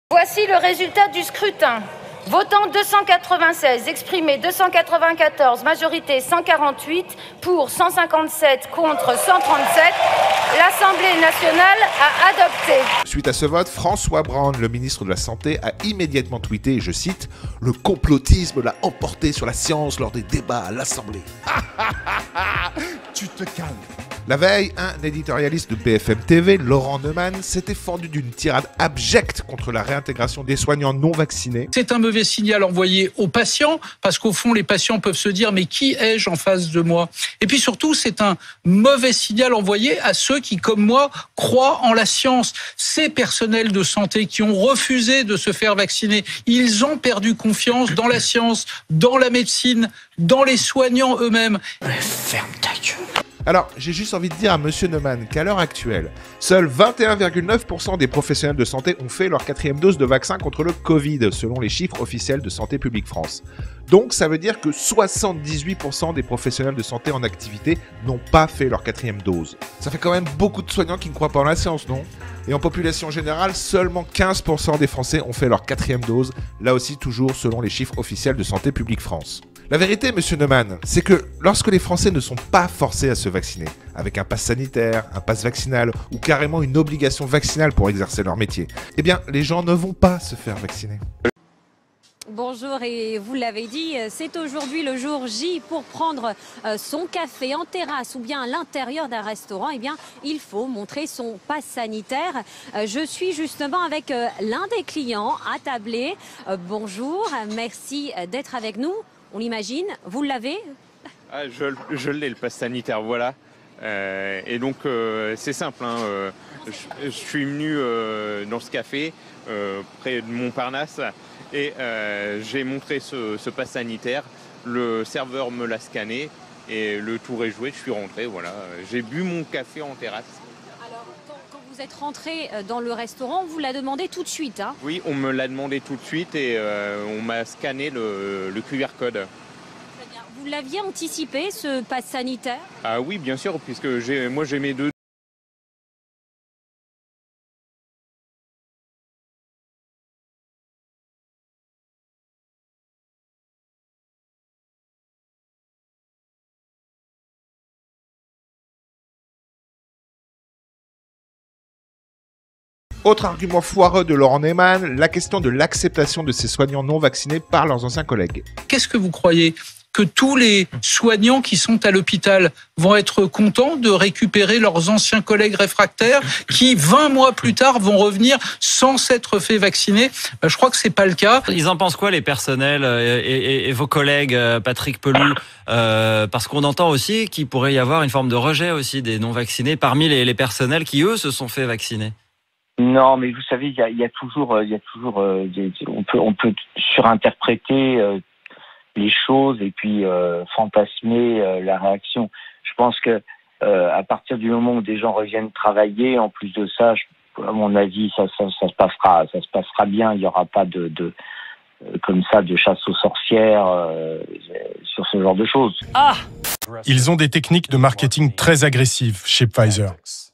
Voici le résultat du scrutin. Votant 296, exprimé 294, majorité 148, pour 157, contre 137. L'Assemblée nationale a adopté. Suite à ce vote, François Braun, le ministre de la Santé, a immédiatement tweeté, et je cite, « Le complotisme l'a emporté sur la science lors des débats à l'Assemblée. » Tu te calmes. La veille, un éditorialiste de BFM TV, Laurent Neumann, s'était fendu d'une tirade abjecte contre la réintégration des soignants non vaccinés. C'est un mauvais signal envoyé aux patients, parce qu'au fond, les patients peuvent se dire « mais qui ai-je en face de moi ?» Et puis surtout, c'est un mauvais signal envoyé à ceux qui, comme moi, croient en la science. Ces personnels de santé qui ont refusé de se faire vacciner, ils ont perdu confiance dans la science, dans la médecine, dans les soignants eux-mêmes. Ferme ta gueule. Alors, j'ai juste envie de dire à Monsieur Neumann qu'à l'heure actuelle, seuls 21,9% des professionnels de santé ont fait leur 4e dose de vaccin contre le Covid, selon les chiffres officiels de Santé publique France. Donc, ça veut dire que 78% des professionnels de santé en activité n'ont pas fait leur 4e dose. Ça fait quand même beaucoup de soignants qui ne croient pas en la science, non ? Et en population générale, seulement 15% des Français ont fait leur 4e dose, là aussi toujours selon les chiffres officiels de Santé publique France. La vérité, Monsieur Neumann, c'est que lorsque les Français ne sont pas forcés à se vacciner, avec un pass sanitaire, un pass vaccinal ou carrément une obligation vaccinale pour exercer leur métier, eh bien, les gens ne vont pas se faire vacciner. Bonjour, et vous l'avez dit, c'est aujourd'hui le jour J pour prendre son café en terrasse ou bien à l'intérieur d'un restaurant. Eh bien, il faut montrer son pass sanitaire. Je suis justement avec l'un des clients attablé. Bonjour, merci d'être avec nous. On l'imagine, vous l'avez? Je l'ai, le pass sanitaire, voilà. Et donc, c'est simple. Hein, je suis venu dans ce café, près de Montparnasse, et j'ai montré ce pass sanitaire. Le serveur me l'a scanné, et le tour est joué, je suis rentré, voilà. J'ai bu mon café en terrasse. Alors, quand vous êtes rentré dans le restaurant, on vous l'a demandé tout de suite, hein? Oui, on me l'a demandé tout de suite, et on m'a scanné le QR code. Vous l'aviez anticipé, ce pass sanitaire? Ah oui, bien sûr, puisque moi j'ai mes deux. Autre argument foireux de Laurent Neumann, la question de l'acceptation de ces soignants non vaccinés par leurs anciens collègues. Qu'est-ce que vous croyez ? Que tous les soignants qui sont à l'hôpital vont être contents de récupérer leurs anciens collègues réfractaires qui, 20 mois plus tard, vont revenir sans s'être fait vacciner? Je crois que c'est pas le cas. Ils en pensent quoi, les personnels et vos collègues, Patrick Pelloux? Parce qu'on entend aussi qu'il pourrait y avoir une forme de rejet aussi des non-vaccinés parmi les personnels qui, eux, se sont fait vacciner. Non, mais vous savez, il y a toujours, on peut surinterpréter les choses et puis fantasmer la réaction. Je pense que à partir du moment où des gens reviennent travailler, en plus de ça, à mon avis, ça se passera bien. Il y aura pas de comme ça de chasse aux sorcières sur ce genre de choses. Ah! Ils ont des techniques de marketing très agressives chez Pfizer.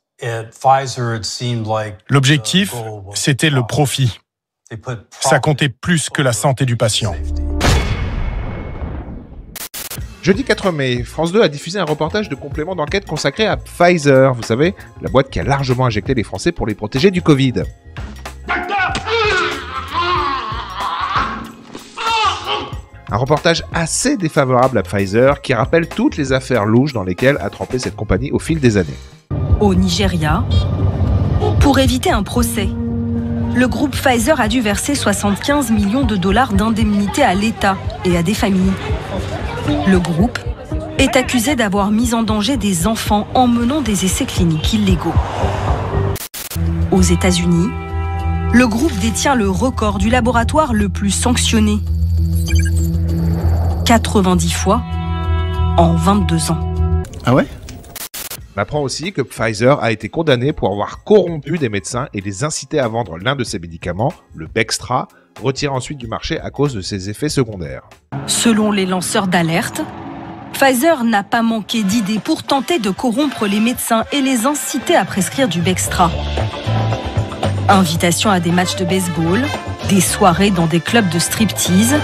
L'objectif, c'était le profit. Ça comptait plus que la santé du patient. Jeudi 4 mai, France 2 a diffusé un reportage de complément d'enquête consacré à Pfizer, vous savez, la boîte qui a largement injecté les Français pour les protéger du Covid. Un reportage assez défavorable à Pfizer qui rappelle toutes les affaires louches dans lesquelles a trempé cette compagnie au fil des années. Au Nigeria, pour éviter un procès, le groupe Pfizer a dû verser 75 millions de dollars d'indemnités à l'État et à des familles. Le groupe est accusé d'avoir mis en danger des enfants en menant des essais cliniques illégaux. Aux États-Unis, le groupe détient le record du laboratoire le plus sanctionné. 90 fois en 22 ans. Ah ouais ? On apprend aussi que Pfizer a été condamné pour avoir corrompu des médecins et les incité à vendre l'un de ses médicaments, le Bextra, retiré ensuite du marché à cause de ses effets secondaires. Selon les lanceurs d'alerte, Pfizer n'a pas manqué d'idées pour tenter de corrompre les médecins et les inciter à prescrire du Bextra. Invitation à des matchs de baseball, des soirées dans des clubs de striptease.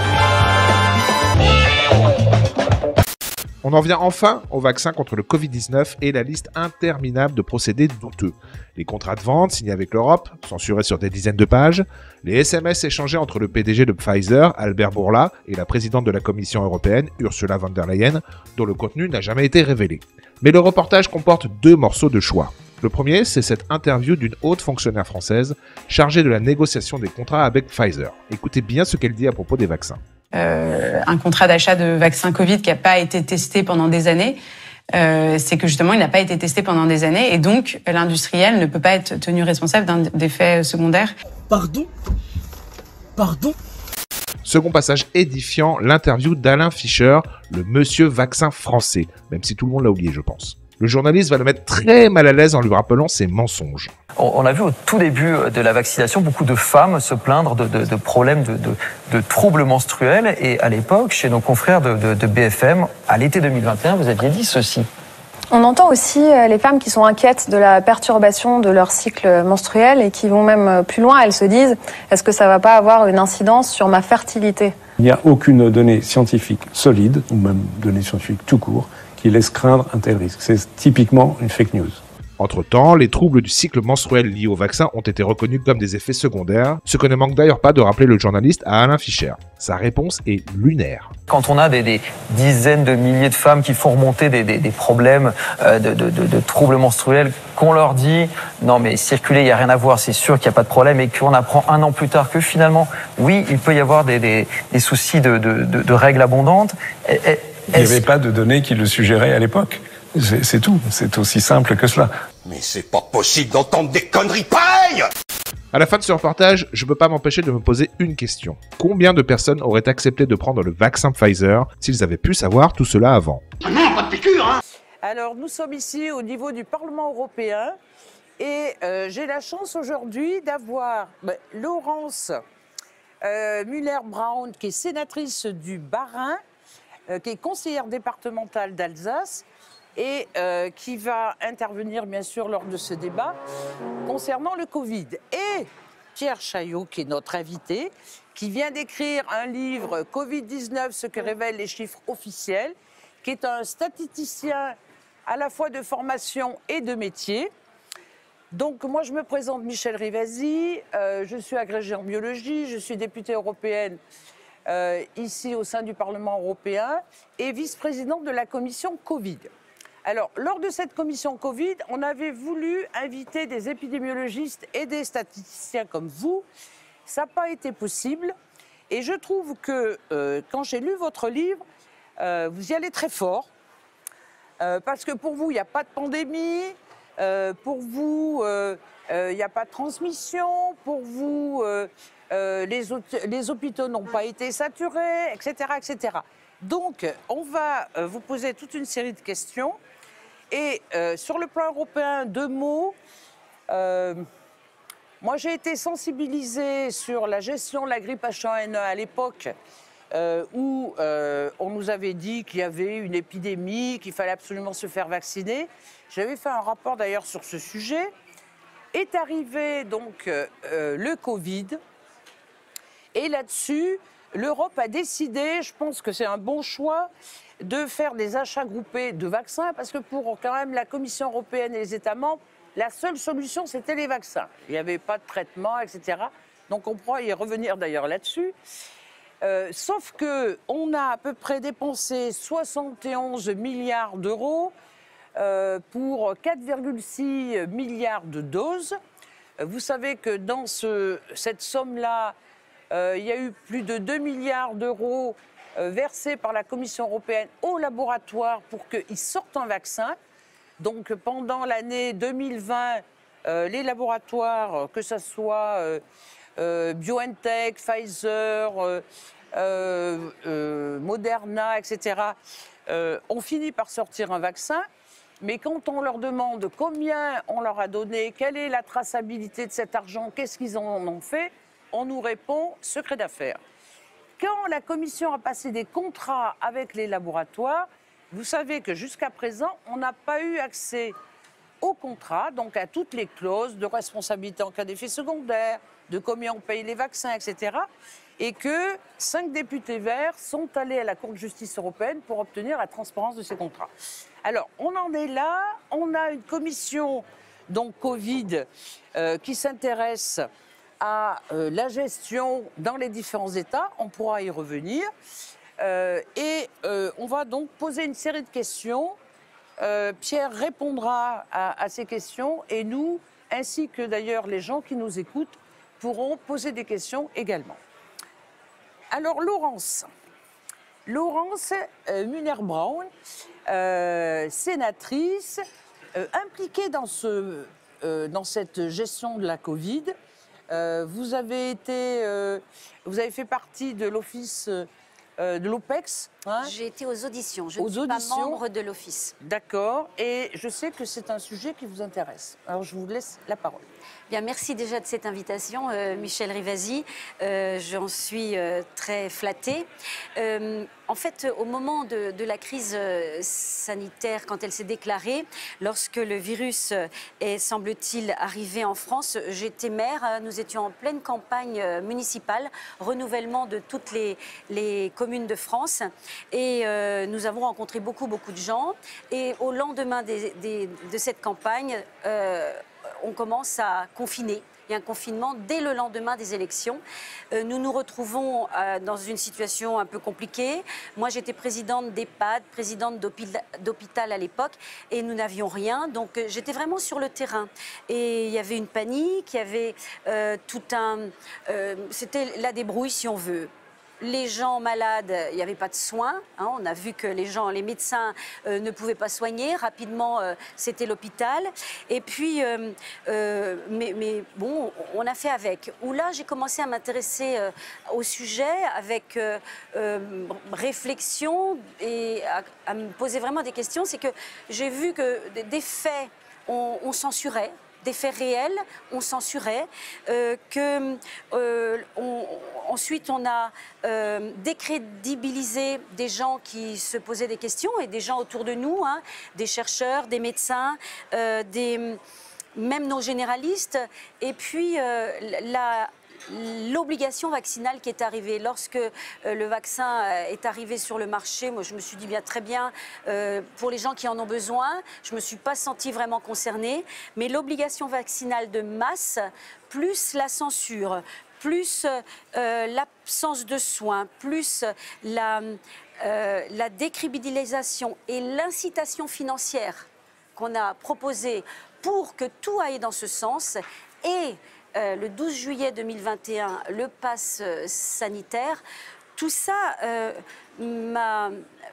On en vient enfin au vaccin contre le Covid-19 et la liste interminable de procédés douteux. Les contrats de vente signés avec l'Europe, censurés sur des dizaines de pages, les SMS échangés entre le PDG de Pfizer, Albert Bourla, et la présidente de la Commission européenne, Ursula von der Leyen, dont le contenu n'a jamais été révélé. Mais le reportage comporte 2 morceaux de choix. Le premier, c'est cette interview d'une haute fonctionnaire française chargée de la négociation des contrats avec Pfizer. Écoutez bien ce qu'elle dit à propos des vaccins. Un contrat d'achat de vaccin Covid qui n'a pas été testé pendant des années, c'est que justement il n'a pas été testé pendant des années et donc l'industriel ne peut pas être tenu responsable d'effets secondaires. Pardon ? Second passage édifiant, l'interview d'Alain Fischer, le monsieur vaccin français, même si tout le monde l'a oublié je pense. Le journaliste va le mettre très mal à l'aise en lui rappelant ses mensonges. On a vu au tout début de la vaccination beaucoup de femmes se plaindre de problèmes de troubles menstruels. Et à l'époque, chez nos confrères de BFM, à l'été 2021, vous aviez dit ceci. On entend aussi les femmes qui sont inquiètes de la perturbation de leur cycle menstruel et qui vont même plus loin. Elles se disent, est-ce que ça va pas avoir une incidence sur ma fertilité ? Il n'y a aucune donnée scientifique solide, ou même donnée scientifique tout court, qui laisse craindre un tel risque. C'est typiquement une fake news. Entre-temps, les troubles du cycle menstruel liés au vaccin ont été reconnus comme des effets secondaires, ce que ne manque d'ailleurs pas de rappeler le journaliste à Alain Fischer. Sa réponse est lunaire. Quand on a des dizaines de milliers de femmes qui font remonter des problèmes de troubles menstruels, qu'on leur dit « non mais circuler, il n'y a rien à voir, c'est sûr qu'il n'y a pas de problème » et qu'on apprend 1 an plus tard que finalement, oui, il peut y avoir des soucis de règles abondantes. Il n'y avait pas de données qui le suggéraient à l'époque. C'est tout. C'est aussi simple que cela. Mais c'est pas possible d'entendre des conneries pareilles! À la fin de ce reportage, je ne peux pas m'empêcher de me poser une question. Combien de personnes auraient accepté de prendre le vaccin Pfizer s'ils avaient pu savoir tout cela avant ? Non, pas de piqûre, hein! Alors, nous sommes ici au niveau du Parlement européen et j'ai la chance aujourd'hui d'avoir Laurence Müller-Braun, qui est sénatrice du Bas-Rhin, qui est conseillère départementale d'Alsace et qui va intervenir bien sûr lors de ce débat concernant le Covid. Et Pierre Chaillot, qui est notre invité, qui vient d'écrire un livre « Covid-19, ce que révèlent les chiffres officiels », qui est un statisticien à la fois de formation et de métier. Donc moi je me présente Michèle Rivasi, je suis agrégée en biologie, je suis députée européenne ici au sein du Parlement européen et vice-présidente de la commission Covid. Alors, lors de cette commission Covid, on avait voulu inviter des épidémiologistes et des statisticiens comme vous. Ça n'a pas été possible. Et je trouve que quand j'ai lu votre livre, vous y allez très fort. Parce que pour vous, il n'y a pas de pandémie. Pour vous, il n'y a pas de transmission. Pour vous, les hôpitaux n'ont pas été saturés, etc., etc. Donc, on va vous poser toute une série de questions. Et sur le plan européen, 2 mots. Moi, j'ai été sensibilisée sur la gestion de la grippe H1N1 à l'époque où on nous avait dit qu'il y avait une épidémie, qu'il fallait absolument se faire vacciner. J'avais fait un rapport d'ailleurs sur ce sujet. Est arrivé donc le Covid. Et là-dessus, l'Europe a décidé, je pense que c'est un bon choix, de faire des achats groupés de vaccins, parce que pour quand même la Commission européenne et les États membres, la seule solution, c'était les vaccins. Il n'y avait pas de traitement, etc. Donc on pourra y revenir d'ailleurs là-dessus. Sauf qu'on a à peu près dépensé 71 milliards d'euros pour 4,6 milliards de doses. Vous savez que dans cette somme-là, il y a eu plus de 2 milliards d'euros versés par la Commission européenne aux laboratoires pour qu'ils sortent un vaccin. Donc pendant l'année 2020, les laboratoires, que ce soit BioNTech, Pfizer, Moderna, etc., ont fini par sortir un vaccin. Mais quand on leur demande combien on leur a donné, quelle est la traçabilité de cet argent, qu'est-ce qu'ils en ont fait, on nous répond secret d'affaires. Quand la Commission a passé des contrats avec les laboratoires, vous savez que jusqu'à présent, on n'a pas eu accès au contrat, donc à toutes les clauses de responsabilité en cas d'effet secondaire, de combien on paye les vaccins, etc. Et que 5 députés verts sont allés à la Cour de justice européenne pour obtenir la transparence de ces contrats. Alors, on en est là. On a une commission, donc Covid, qui s'intéresse à la gestion dans les différents États. On pourra y revenir. On va donc poser une série de questions. Pierre répondra à ces questions et nous, ainsi que d'ailleurs les gens qui nous écoutent, pourront poser des questions également. Alors Laurence Muller-Brown, sénatrice, impliquée dans cette gestion de la Covid, vous avez fait partie de l'office de l'OPEX. Hein? J'ai été aux auditions. Je ne suis pas membre de l'office. D'accord. Et je sais que c'est un sujet qui vous intéresse. Alors, je vous laisse la parole. Bien, merci déjà de cette invitation, Michel Rivasi. J'en suis très flattée. En fait, au moment de la crise sanitaire, quand elle s'est déclarée, lorsque le virus est, semble-t-il, arrivé en France, j'étais maire. Nous étions en pleine campagne municipale, renouvellement de toutes les communes de France. Et nous avons rencontré beaucoup de gens. Et au lendemain de cette campagne, on commence à confiner. Il y a un confinement dès le lendemain des élections. Nous nous retrouvons dans une situation un peu compliquée. Moi, j'étais présidente d'EHPAD, présidente d'hôpital à l'époque, et nous n'avions rien. Donc, j'étais vraiment sur le terrain. Et il y avait une panique, il y avait c'était la débrouille, si on veut. Les gens malades, il n'y avait pas de soins. Hein, on a vu que les médecins ne pouvaient pas soigner. Rapidement, c'était l'hôpital. Et puis, mais bon, on a fait avec. Où là, j'ai commencé à m'intéresser au sujet avec réflexion et à me poser vraiment des questions. C'est que j'ai vu que des faits, on censurait. Des faits réels, on censurait, ensuite on a décrédibilisé des gens qui se posaient des questions et des gens autour de nous, hein, des chercheurs, des médecins, même nos généralistes, et puis l'obligation vaccinale qui est arrivée. Lorsque le vaccin est arrivé sur le marché, moi je me suis dit très bien, pour les gens qui en ont besoin, je ne me suis pas sentie vraiment concernée, mais l'obligation vaccinale de masse, plus la censure, plus l'absence de soins, plus la décrédibilisation et l'incitation financière qu'on a proposée pour que tout aille dans ce sens, et le 12 juillet 2021, le pass sanitaire, tout ça m'a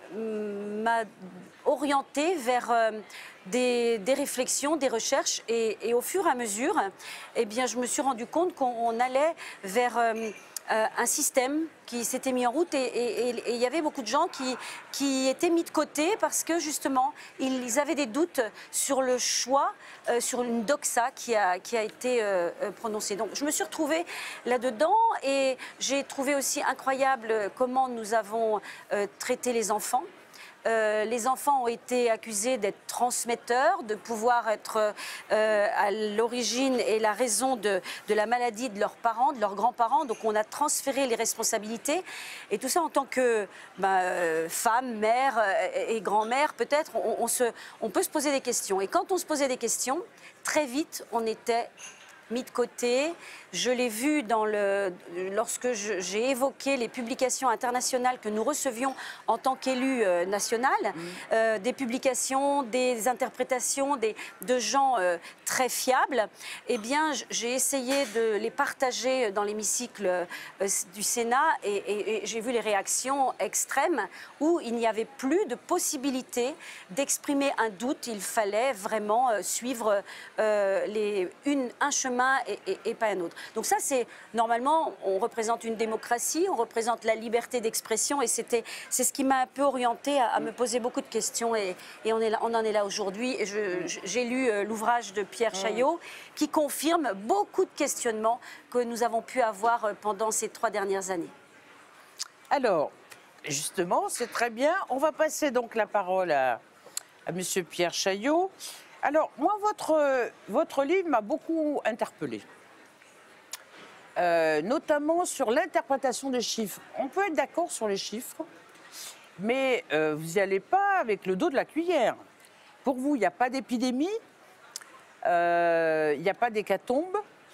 orientée vers des réflexions, des recherches, et au fur et à mesure, eh bien, je me suis rendu compte qu'on allait vers un système qui s'était mis en route, et il y avait beaucoup de gens qui étaient mis de côté parce que justement ils avaient des doutes sur le choix, sur une doxa qui a été prononcée. Donc je me suis retrouvée là-dedans, et j'ai trouvé aussi incroyable comment nous avons traité les enfants. Les enfants ont été accusés d'être transmetteurs, de pouvoir être à l'origine et la raison de la maladie de leurs parents, de leurs grands-parents. Donc on a transféré les responsabilités. Et tout ça en tant que femme, mère et grand-mère, peut-être, on peut se poser des questions. Et quand on se posait des questions, très vite, on était mis de côté. Je l'ai vu lorsque j'ai évoqué les publications internationales que nous recevions en tant qu'élus nationaux, des publications, des interprétations de gens très fiables. Eh bien, j'ai essayé de les partager dans l'hémicycle du Sénat, et j'ai vu les réactions extrêmes où il n'y avait plus de possibilité d'exprimer un doute. Il fallait vraiment suivre un chemin et pas un autre. Donc ça, c'est normalement, on représente une démocratie, on représente la liberté d'expression, et c'est ce qui m'a un peu orientée à me poser beaucoup de questions, et on en est là aujourd'hui. Et j'ai lu l'ouvrage de Pierre Chaillot qui confirme beaucoup de questionnements que nous avons pu avoir pendant ces 3 dernières années. Alors, justement, c'est très bien. On va passer donc la parole à Monsieur Pierre Chaillot. Alors, moi, votre livre m'a beaucoup interpellée. Notamment sur l'interprétation des chiffres. On peut être d'accord sur les chiffres, mais vous n'y allez pas avec le dos de la cuillère. Pour vous, il n'y a pas d'épidémie, il n'y a pas d'hécatombe,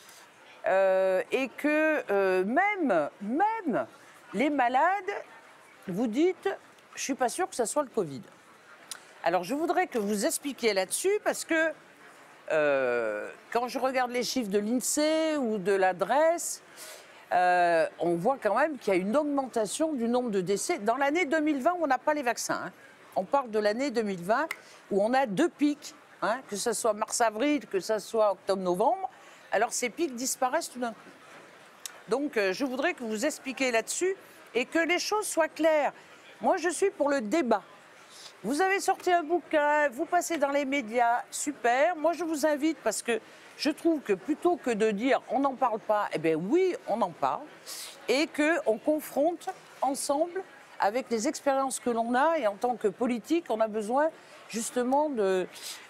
et que même les malades, vous dites, je ne suis pas sûr que ce soit le Covid. Alors, je voudrais que vous expliquiez là-dessus, parce que quand je regarde les chiffres de l'INSEE ou de l'adresse, on voit quand même qu'il y a une augmentation du nombre de décès. Dans l'année 2020, on n'a pas les vaccins. Hein. On parle de l'année 2020 où on a 2 pics, hein, que ce soit mars-avril, que ce soit octobre-novembre. Alors ces pics disparaissent tout d'un coup. Donc je voudrais que vous expliquiez là-dessus et que les choses soient claires. Moi, je suis pour le débat. Vous avez sorti un bouquin, vous passez dans les médias, super. Moi, je vous invite parce que je trouve que plutôt que de dire on n'en parle pas, eh bien oui, on en parle. Et qu'on confronte ensemble avec les expériences que l'on a. Et en tant que politique, on a besoin justement de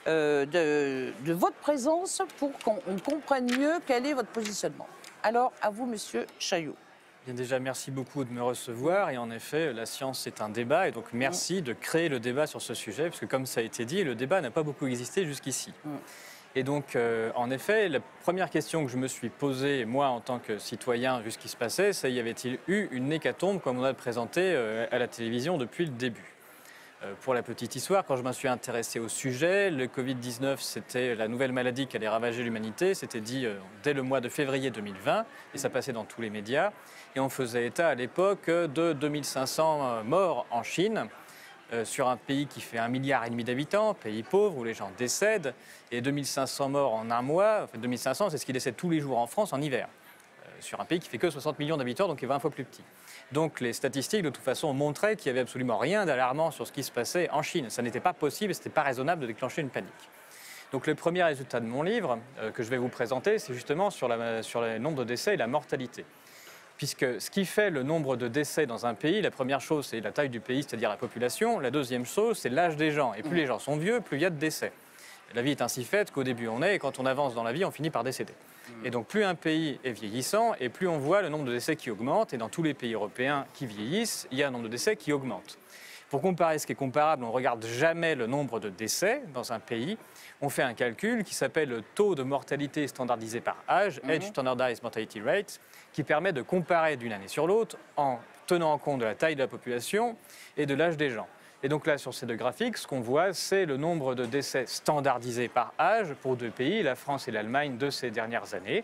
votre présence pour qu'on comprenne mieux quel est votre positionnement. Alors, à vous, Monsieur Chaillot. Bien déjà, merci beaucoup de me recevoir. Et en effet, la science, c'est un débat. Et donc, merci de créer le débat sur ce sujet. Parce que comme ça a été dit, le débat n'a pas beaucoup existé jusqu'ici. Et donc, en effet, la première question que je me suis posée, moi, en tant que citoyen, vu ce qui se passait, c'est y avait-il eu une hécatombe, comme on a présenté à la télévision depuis le début. Pour la petite histoire, quand je me suis intéressé au sujet, le Covid-19, c'était la nouvelle maladie qui allait ravager l'humanité. C'était dit dès le mois de février 2020, et ça passait dans tous les médias. Et on faisait état à l'époque de 2500 morts en Chine, sur un pays qui fait 1,5 milliard d'habitants, pays pauvre, où les gens décèdent, et 2500 morts en un mois. En fait, 2500, c'est ce qui décède tous les jours en France en hiver, sur un pays qui fait que 60 millions d'habitants, donc qui est 20 fois plus petit. Donc les statistiques, de toute façon, montraient qu'il n'y avait absolument rien d'alarmant sur ce qui se passait en Chine. Ça n'était pas possible et ce n'était pas raisonnable de déclencher une panique. Donc le premier résultat de mon livre, que je vais vous présenter, c'est justement sur le nombre de décès et la mortalité. Puisque ce qui fait le nombre de décès dans un pays, la première chose, c'est la taille du pays, c'est-à-dire la population. La deuxième chose, c'est l'âge des gens. Et plus les gens sont vieux, plus il y a de décès. La vie est ainsi faite qu'au début on est, et quand on avance dans la vie, on finit par décéder. Et donc plus un pays est vieillissant, et plus on voit le nombre de décès qui augmente. Et dans tous les pays européens qui vieillissent, il y a un nombre de décès qui augmente. Pour comparer ce qui est comparable, on ne regarde jamais le nombre de décès dans un pays. On fait un calcul qui s'appelle le taux de mortalité standardisé par âge, Age Standardized Mortality Rate, qui permet de comparer d'une année sur l'autre en tenant en compte de la taille de la population et de l'âge des gens. Et donc là, sur ces deux graphiques, ce qu'on voit, c'est le nombre de décès standardisés par âge pour 2 pays, la France et l'Allemagne, de ces dernières années.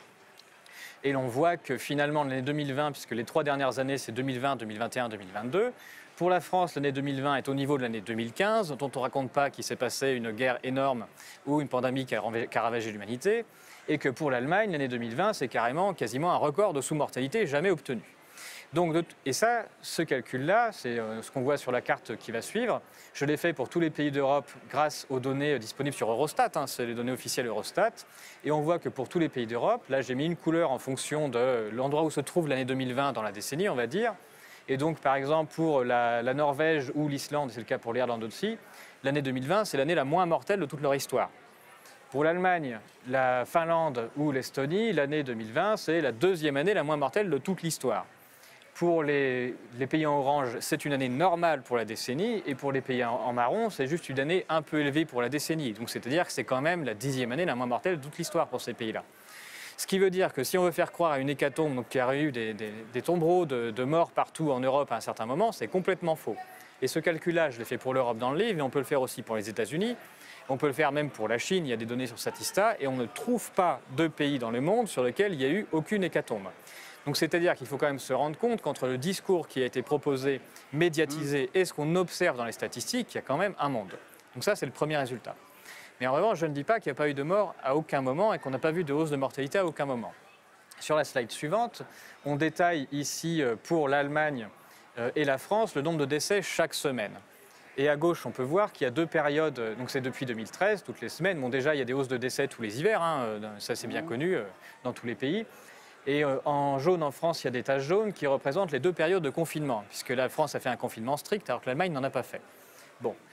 Et l'on voit que finalement, l'année 2020, puisque les 3 dernières années, c'est 2020, 2021, 2022, pour la France, l'année 2020 est au niveau de l'année 2015, dont on ne raconte pas qu'il s'est passé une guerre énorme ou une pandémie qui a ravagé l'humanité, et que pour l'Allemagne, l'année 2020, c'est carrément quasiment un record de sous-mortalité jamais obtenu. Donc, et ça, ce calcul-là, c'est ce qu'on voit sur la carte qui va suivre. Je l'ai fait pour tous les pays d'Europe grâce aux données disponibles sur Eurostat, c'est les données officielles Eurostat. Et on voit que pour tous les pays d'Europe, là j'ai mis une couleur en fonction de l'endroit où se trouve l'année 2020 dans la décennie, on va dire. Et donc par exemple pour la Norvège ou l'Islande, c'est le cas pour l'Irlande aussi, l'année 2020 c'est l'année la moins mortelle de toute leur histoire. Pour l'Allemagne, la Finlande ou l'Estonie, l'année 2020 c'est la 2e année la moins mortelle de toute l'histoire. Pour les pays en orange, c'est une année normale pour la décennie, et pour les pays en marron, c'est juste une année un peu élevée pour la décennie. Donc c'est-à-dire que c'est quand même la 10e année la moins mortelle de toute l'histoire pour ces pays-là. Ce qui veut dire que si on veut faire croire à une hécatombe, donc qu'il y aurait eu des tombereaux de morts partout en Europe à un certain moment, c'est complètement faux. Et ce calcul-là, je l'ai fait pour l'Europe dans le livre, mais on peut le faire aussi pour les États-Unis. On peut le faire même pour la Chine, il y a des données sur Statista, et on ne trouve pas de pays dans le monde sur lequel il n'y a eu aucune hécatombe. Donc c'est-à-dire qu'il faut quand même se rendre compte qu'entre le discours qui a été proposé, médiatisé, et ce qu'on observe dans les statistiques, il y a quand même un monde. Donc ça, c'est le premier résultat. Mais en revanche, je ne dis pas qu'il n'y a pas eu de mort à aucun moment et qu'on n'a pas vu de hausse de mortalité à aucun moment. Sur la slide suivante, on détaille ici pour l'Allemagne et la France le nombre de décès chaque semaine. Et à gauche, on peut voir qu'il y a 2 périodes, donc c'est depuis 2013, toutes les semaines. Bon, déjà, il y a des hausses de décès tous les hivers, ça c'est bien connu dans tous les pays. Et en jaune, en France, il y a des taches jaunes qui représentent les 2 périodes de confinement, puisque la France a fait un confinement strict alors que l'Allemagne n'en a pas fait. Bon,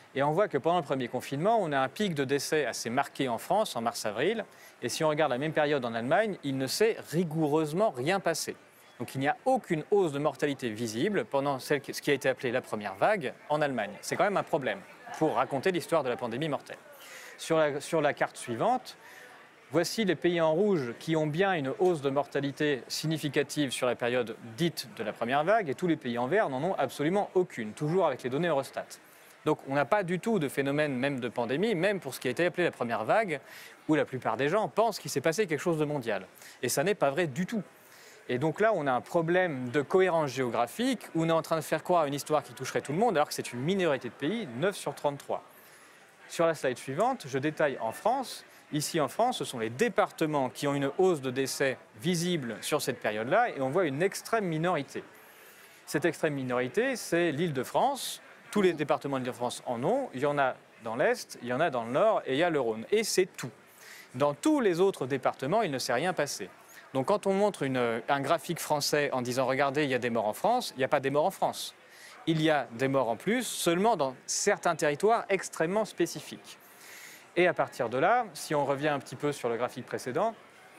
Et on voit que pendant le premier confinement, on a un pic de décès assez marqué en France, en mars-avril. Et si on regarde la même période en Allemagne, il ne s'est rigoureusement rien passé. Donc il n'y a aucune hausse de mortalité visible pendant ce qui a été appelé la première vague en Allemagne. C'est quand même un problème pour raconter l'histoire de la pandémie mortelle. Sur la carte suivante, voici les pays en rouge qui ont bien une hausse de mortalité significative sur la période dite de la première vague, et tous les pays en vert n'en ont absolument aucune, toujours avec les données Eurostat. Donc on n'a pas du tout de phénomène même de pandémie, même pour ce qui a été appelé la première vague, où la plupart des gens pensent qu'il s'est passé quelque chose de mondial. Et ça n'est pas vrai du tout. Et donc là, on a un problème de cohérence géographique, où on est en train de faire croire une histoire qui toucherait tout le monde, alors que c'est une minorité de pays, 9 sur 33. Sur la slide suivante, je détaille en France. Ici en France, ce sont les départements qui ont une hausse de décès visible sur cette période-là, et on voit une extrême minorité. Cette extrême minorité, c'est l'Île-de-France. Tous les départements de l'Île-de-France en ont. Il y en a dans l'Est, il y en a dans le Nord, et il y a le Rhône. Et c'est tout. Dans tous les autres départements, il ne s'est rien passé. Donc quand on montre un graphique français en disant « Regardez, il y a des morts en France », il n'y a pas des morts en France. Il y a des morts en plus, seulement dans certains territoires extrêmement spécifiques. Et à partir de là, si on revient un petit peu sur le graphique précédent,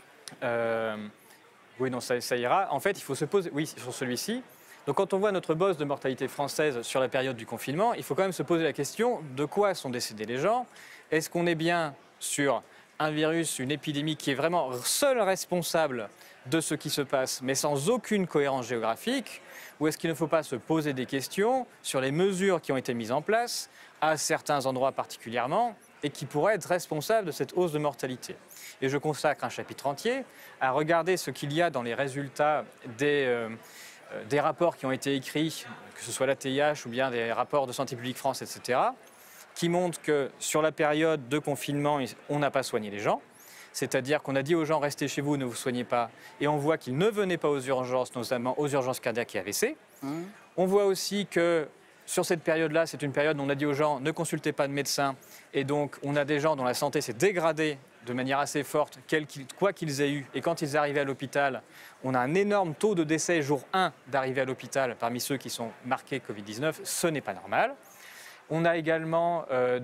oui, non, ça ira. En fait, il faut se poser, oui, sur celui-ci. Donc quand on voit notre bosse de mortalité française sur la période du confinement, il faut quand même se poser la question de quoi sont décédés les gens. Est-ce qu'on est bien sur un virus, une épidémie qui est vraiment seul responsable de ce qui se passe, mais sans aucune cohérence géographique, ou est-ce qu'il ne faut pas se poser des questions sur les mesures qui ont été mises en place, à certains endroits particulièrement, et qui pourraient être responsables de cette hausse de mortalité. Et je consacre un chapitre entier à regarder ce qu'il y a dans les résultats des rapports qui ont été écrits, que ce soit la TIH ou bien des rapports de Santé publique France, etc., qui montrent que sur la période de confinement, on n'a pas soigné les gens. C'est-à-dire qu'on a dit aux gens, restez chez vous, ne vous soignez pas. Et on voit qu'ils ne venaient pas aux urgences, notamment aux urgences cardiaques et AVC. On voit aussi que sur cette période-là, c'est une période où on a dit aux gens, ne consultez pas de médecin. Et donc, on a des gens dont la santé s'est dégradée de manière assez forte, quoi qu'ils aient eu. Et quand ils arrivaient à l'hôpital, on a un énorme taux de décès jour 1 d'arrivée à l'hôpital parmi ceux qui sont marqués Covid-19. Ce n'est pas normal. On a également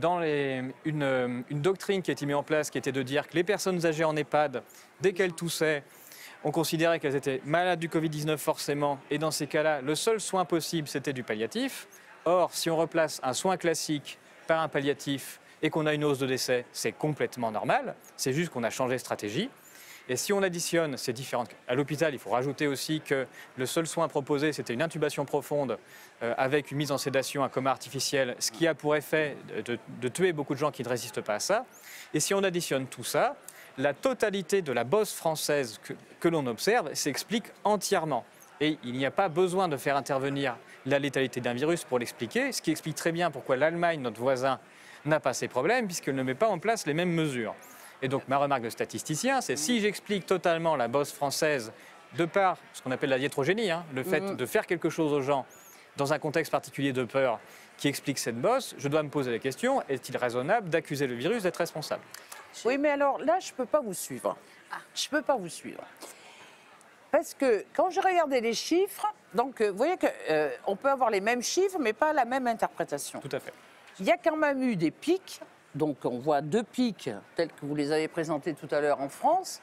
une doctrine qui a été mise en place qui était de dire que les personnes âgées en EHPAD, dès qu'elles toussaient, on considérait qu'elles étaient malades du Covid-19 forcément. Et dans ces cas-là, le seul soin possible, c'était du palliatif. Or, si on replace un soin classique par un palliatif et qu'on a une hausse de décès, c'est complètement normal. C'est juste qu'on a changé de stratégie. Et si on additionne ces différentes... À l'hôpital, il faut rajouter aussi que le seul soin proposé, c'était une intubation profonde avec une mise en sédation, un coma artificiel, ce qui a pour effet de tuer beaucoup de gens qui ne résistent pas à ça. Et si on additionne tout ça, la totalité de la bosse française que l'on observe s'explique entièrement. Et il n'y a pas besoin de faire intervenir la létalité d'un virus pour l'expliquer, ce qui explique très bien pourquoi l'Allemagne, notre voisin, n'a pas ces problèmes, puisqu'elle ne met pas en place les mêmes mesures. Et donc ma remarque de statisticien, c'est si j'explique totalement la bosse française de par ce qu'on appelle la diétrogénie, le fait de faire quelque chose aux gens dans un contexte particulier de peur qui explique cette bosse, je dois me poser la question, est-il raisonnable d'accuser le virus d'être responsable? Oui, mais alors là, je ne peux pas vous suivre. Je ne peux pas vous suivre. Parce que quand je regardais les chiffres, donc vous voyez qu'on peut avoir les mêmes chiffres, mais pas la même interprétation. Tout à fait. Il y a quand même eu des pics. Donc on voit 2 pics tels que vous les avez présentés tout à l'heure en France.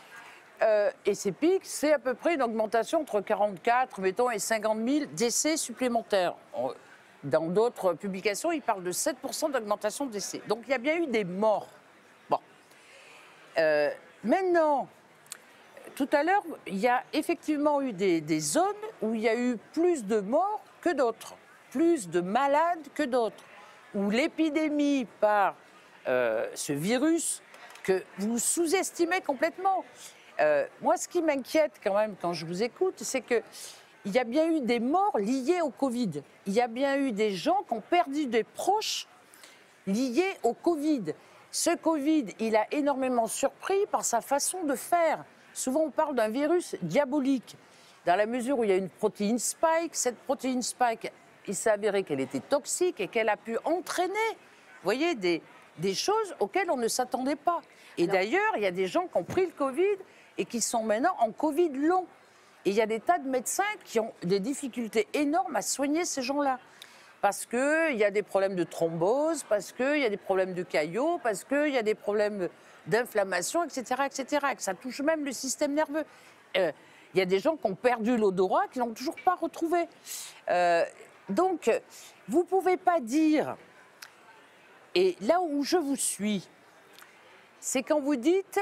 Et ces pics, c'est à peu près une augmentation entre 44, mettons, et 50 000 décès supplémentaires. Dans d'autres publications, ils parlent de 7% d'augmentation de décès. Donc il y a bien eu des morts. Bon. Maintenant, tout à l'heure, il y a effectivement eu des zones où il y a eu plus de morts que d'autres, plus de malades que d'autres, où l'épidémie par ce virus que vous sous-estimez complètement. Moi, ce qui m'inquiète quand même quand je vous écoute, c'est qu'il y a bien eu des morts liées au Covid. Il y a bien eu des gens qui ont perdu des proches liés au Covid. Ce Covid, il a énormément surpris par sa façon de faire. Souvent, on parle d'un virus diabolique, dans la mesure où il y a une protéine spike. Cette protéine spike, il s'est avéré qu'elle était toxique et qu'elle a pu entraîner, vous voyez, des choses auxquelles on ne s'attendait pas. Et d'ailleurs, il y a des gens qui ont pris le Covid et qui sont maintenant en Covid long. Et il y a des tas de médecins qui ont des difficultés énormes à soigner ces gens-là. Parce qu'il y a des problèmes de thrombose, parce qu'il y a des problèmes de caillots, parce qu'il y a des problèmes d'inflammation, etc., etc., et que ça touche même le système nerveux. Il y a des gens qui ont perdu l'odorat, qui ne l'ont toujours pas retrouvé. Donc, vous ne pouvez pas dire... Et là où je vous suis, c'est quand vous dites,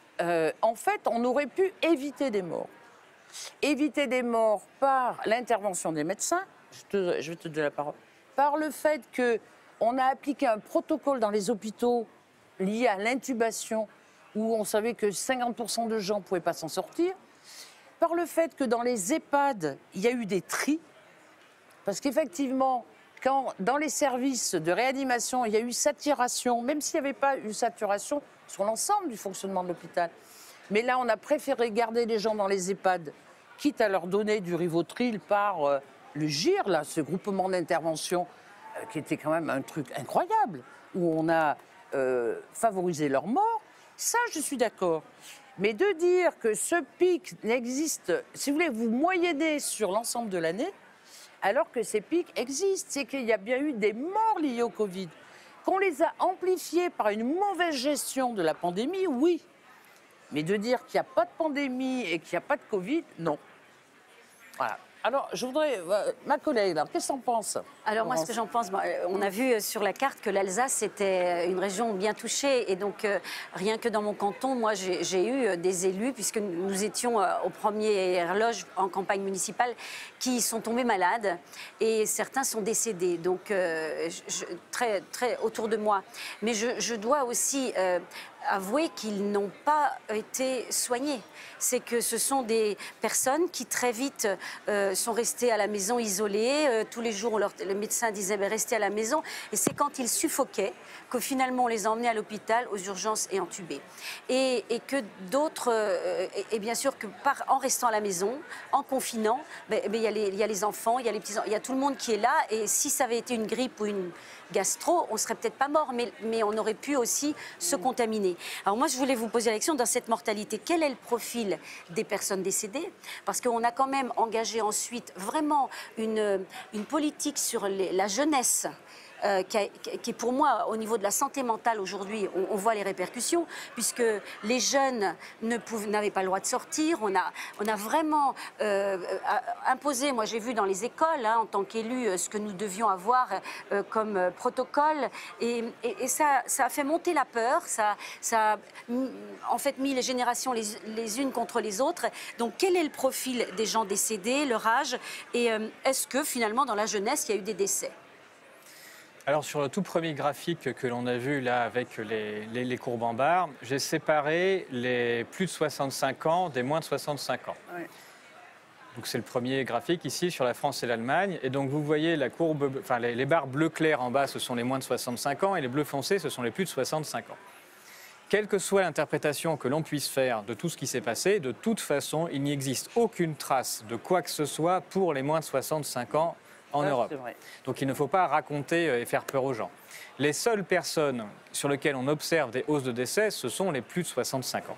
en fait, on aurait pu éviter des morts. Éviter des morts par l'intervention des médecins, je vais te donner la parole, par le fait qu'on a appliqué un protocole dans les hôpitaux lié à l'intubation, où on savait que 50% de gens ne pouvaient pas s'en sortir, par le fait que dans les EHPAD, il y a eu des tris, parce qu'effectivement, quand dans les services de réanimation, il y a eu saturation, même s'il n'y avait pas eu saturation sur l'ensemble du fonctionnement de l'hôpital, mais là, on a préféré garder les gens dans les EHPAD, quitte à leur donner du Rivotril par le GIR, là, ce groupement d'intervention, qui était quand même un truc incroyable, où on a favorisé leur mort. Ça, je suis d'accord. Mais de dire que ce pic n'existe, si vous voulez, vous moyennez sur l'ensemble de l'année, alors que ces pics existent, c'est qu'il y a bien eu des morts liées au Covid. Qu'on les a amplifiés par une mauvaise gestion de la pandémie, oui. Mais de dire qu'il n'y a pas de pandémie et qu'il n'y a pas de Covid, non. Voilà. Alors, je voudrais... ma collègue, là, qu'est-ce que t'en penses? Alors, moi, ce que j'en pense, on a vu sur la carte que l'Alsace était une région bien touchée. Et donc, rien que dans mon canton, moi, j'ai eu des élus, puisque nous étions aux premières loges en campagne municipale, qui sont tombés malades. Et certains sont décédés. Donc, très, très autour de moi. Mais je dois aussi... avouer qu'ils n'ont pas été soignés. C'est que ce sont des personnes qui très vite sont restées à la maison isolées. Tous les jours, le médecin disait restez à la maison. Et c'est quand ils suffoquaient que finalement on les a emmenés à l'hôpital, aux urgences et entubés. Et que d'autres, et bien sûr que en restant à la maison, en confinant, il y a les enfants, il y a les petits, il y a tout le monde qui est là. Et si ça avait été une grippe ou une gastro, on serait peut-être pas mort, mais on aurait pu aussi se contaminer. Alors moi, je voulais vous poser la question, dans cette mortalité, quel est le profil des personnes décédées? Parce qu'on a quand même engagé ensuite vraiment une politique sur la jeunesse, qui est pour moi, au niveau de la santé mentale aujourd'hui, on voit les répercussions, puisque les jeunes n'avaient pas le droit de sortir. On a vraiment imposé, moi j'ai vu dans les écoles, en tant qu'élu, ce que nous devions avoir comme protocole. Et ça a fait monter la peur, ça a en fait mis les générations les unes contre les autres. Donc quel est le profil des gens décédés, leur âge, et est-ce que finalement dans la jeunesse, il y a eu des décès? Alors sur le tout premier graphique que l'on a vu là avec les courbes en barre, j'ai séparé les plus de 65 ans des moins de 65 ans. Ouais. Donc c'est le premier graphique ici sur la France et l'Allemagne. Et donc vous voyez la courbe, enfin les barres bleu clair en bas, ce sont les moins de 65 ans et les bleus foncés, ce sont les plus de 65 ans. Quelle que soit l'interprétation que l'on puisse faire de tout ce qui s'est passé, de toute façon, il n'y existe aucune trace de quoi que ce soit pour les moins de 65 ans en Europe. Donc il ne faut pas raconter et faire peur aux gens. Les seules personnes sur lesquelles on observe des hausses de décès, ce sont les plus de 65 ans.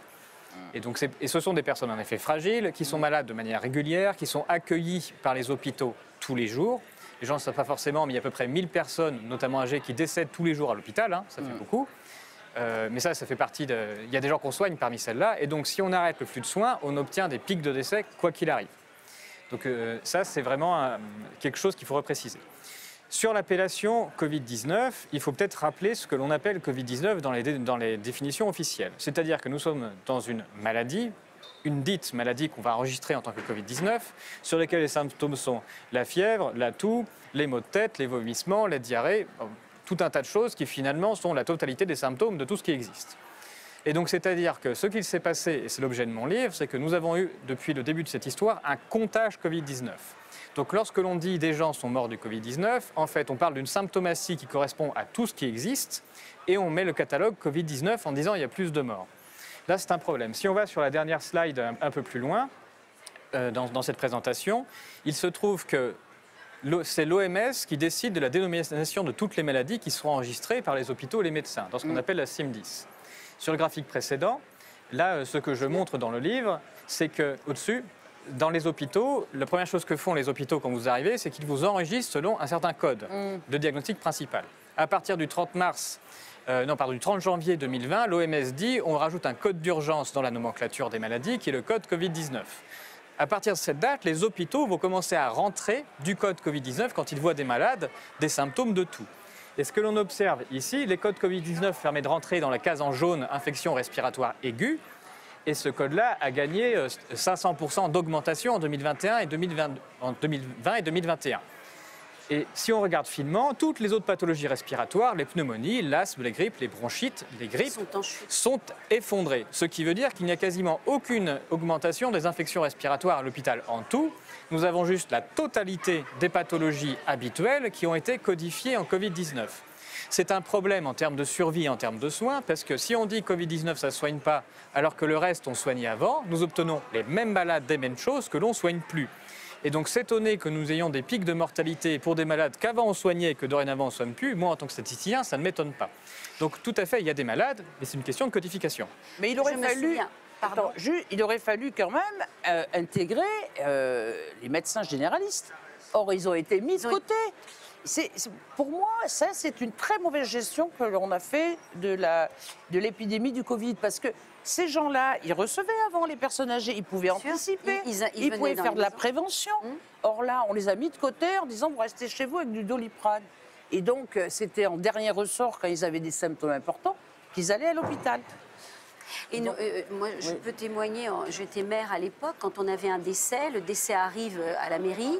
Et ce sont des personnes en effet fragiles, qui sont malades de manière régulière, qui sont accueillies par les hôpitaux tous les jours. Les gens ne savent pas forcément, mais il y a à peu près 1000 personnes, notamment âgées, qui décèdent tous les jours à l'hôpital, ça fait beaucoup. Mais ça fait partie de... Il y a des gens qu'on soigne parmi celles-là, et donc si on arrête le flux de soins, on obtient des pics de décès quoi qu'il arrive. Donc ça, c'est vraiment quelque chose qu'il faut repréciser. Sur l'appellation Covid-19, il faut peut-être rappeler ce que l'on appelle Covid-19 dans les définitions officielles. C'est-à-dire que nous sommes dans une maladie, une dite maladie qu'on va enregistrer en tant que Covid-19, sur laquelle les symptômes sont la fièvre, la toux, les maux de tête, les vomissements, la diarrhée, tout un tas de choses qui finalement sont la totalité des symptômes de tout ce qui existe. Et donc, c'est-à-dire que ce qu'il s'est passé, et c'est l'objet de mon livre, c'est que nous avons eu, depuis le début de cette histoire, un comptage Covid-19. Donc, lorsque l'on dit des gens sont morts du Covid-19, en fait, on parle d'une symptomatie qui correspond à tout ce qui existe, et on met le catalogue Covid-19 en disant il y a plus de morts. Là, c'est un problème. Si on va sur la dernière slide un peu plus loin, dans cette présentation, il se trouve que c'est l'OMS qui décide de la dénomination de toutes les maladies qui seront enregistrées par les hôpitaux et les médecins, dans ce qu'on appelle la CIM10. Sur le graphique précédent, là, ce que je montre dans le livre, c'est qu'au-dessus, dans les hôpitaux, la première chose que font les hôpitaux quand vous arrivez, c'est qu'ils vous enregistrent selon un certain code de diagnostic principal. À partir du 30 janvier 2020, l'OMS dit on rajoute un code d'urgence dans la nomenclature des maladies qui est le code Covid-19. À partir de cette date, les hôpitaux vont commencer à rentrer du code Covid-19 quand ils voient des malades, des symptômes de tout. Et ce que l'on observe ici, les codes Covid-19 permettent de rentrer dans la case en jaune infection respiratoire aiguë. Et ce code-là a gagné 500% d'augmentation en 2021 et 2020 et 2021. Et si on regarde finement, toutes les autres pathologies respiratoires, les pneumonies, l'asthme, les grippes, les bronchites, les grippes, sont effondrées. Ce qui veut dire qu'il n'y a quasiment aucune augmentation des infections respiratoires à l'hôpital en tout. Nous avons juste la totalité des pathologies habituelles qui ont été codifiées en Covid-19. C'est un problème en termes de survie, en termes de soins, parce que si on dit Covid-19, ça ne soigne pas, alors que le reste, on soignait avant, nous obtenons les mêmes malades des mêmes choses que l'on ne soigne plus. Et donc s'étonner que nous ayons des pics de mortalité pour des malades qu'avant on soignait et que dorénavant on ne soigne plus, moi en tant que statisticien, ça ne m'étonne pas. Donc tout à fait, il y a des malades, mais c'est une question de codification. Mais il aurait fallu quand même intégrer les médecins généralistes. Or, ils ont été mis de côté. Pour moi, ça, c'est une très mauvaise gestion que l'on a fait de l'épidémie du Covid. Parce que ces gens-là, ils recevaient avant les personnes âgées, ils pouvaient anticiper, ils pouvaient faire de la prévention. Or là, on les a mis de côté en disant, vous restez chez vous avec du Doliprane. Et donc, c'était en dernier ressort, quand ils avaient des symptômes importants, qu'ils allaient à l'hôpital. Et moi, je peux témoigner, j'étais maire à l'époque, quand on avait un décès, le décès arrive à la mairie,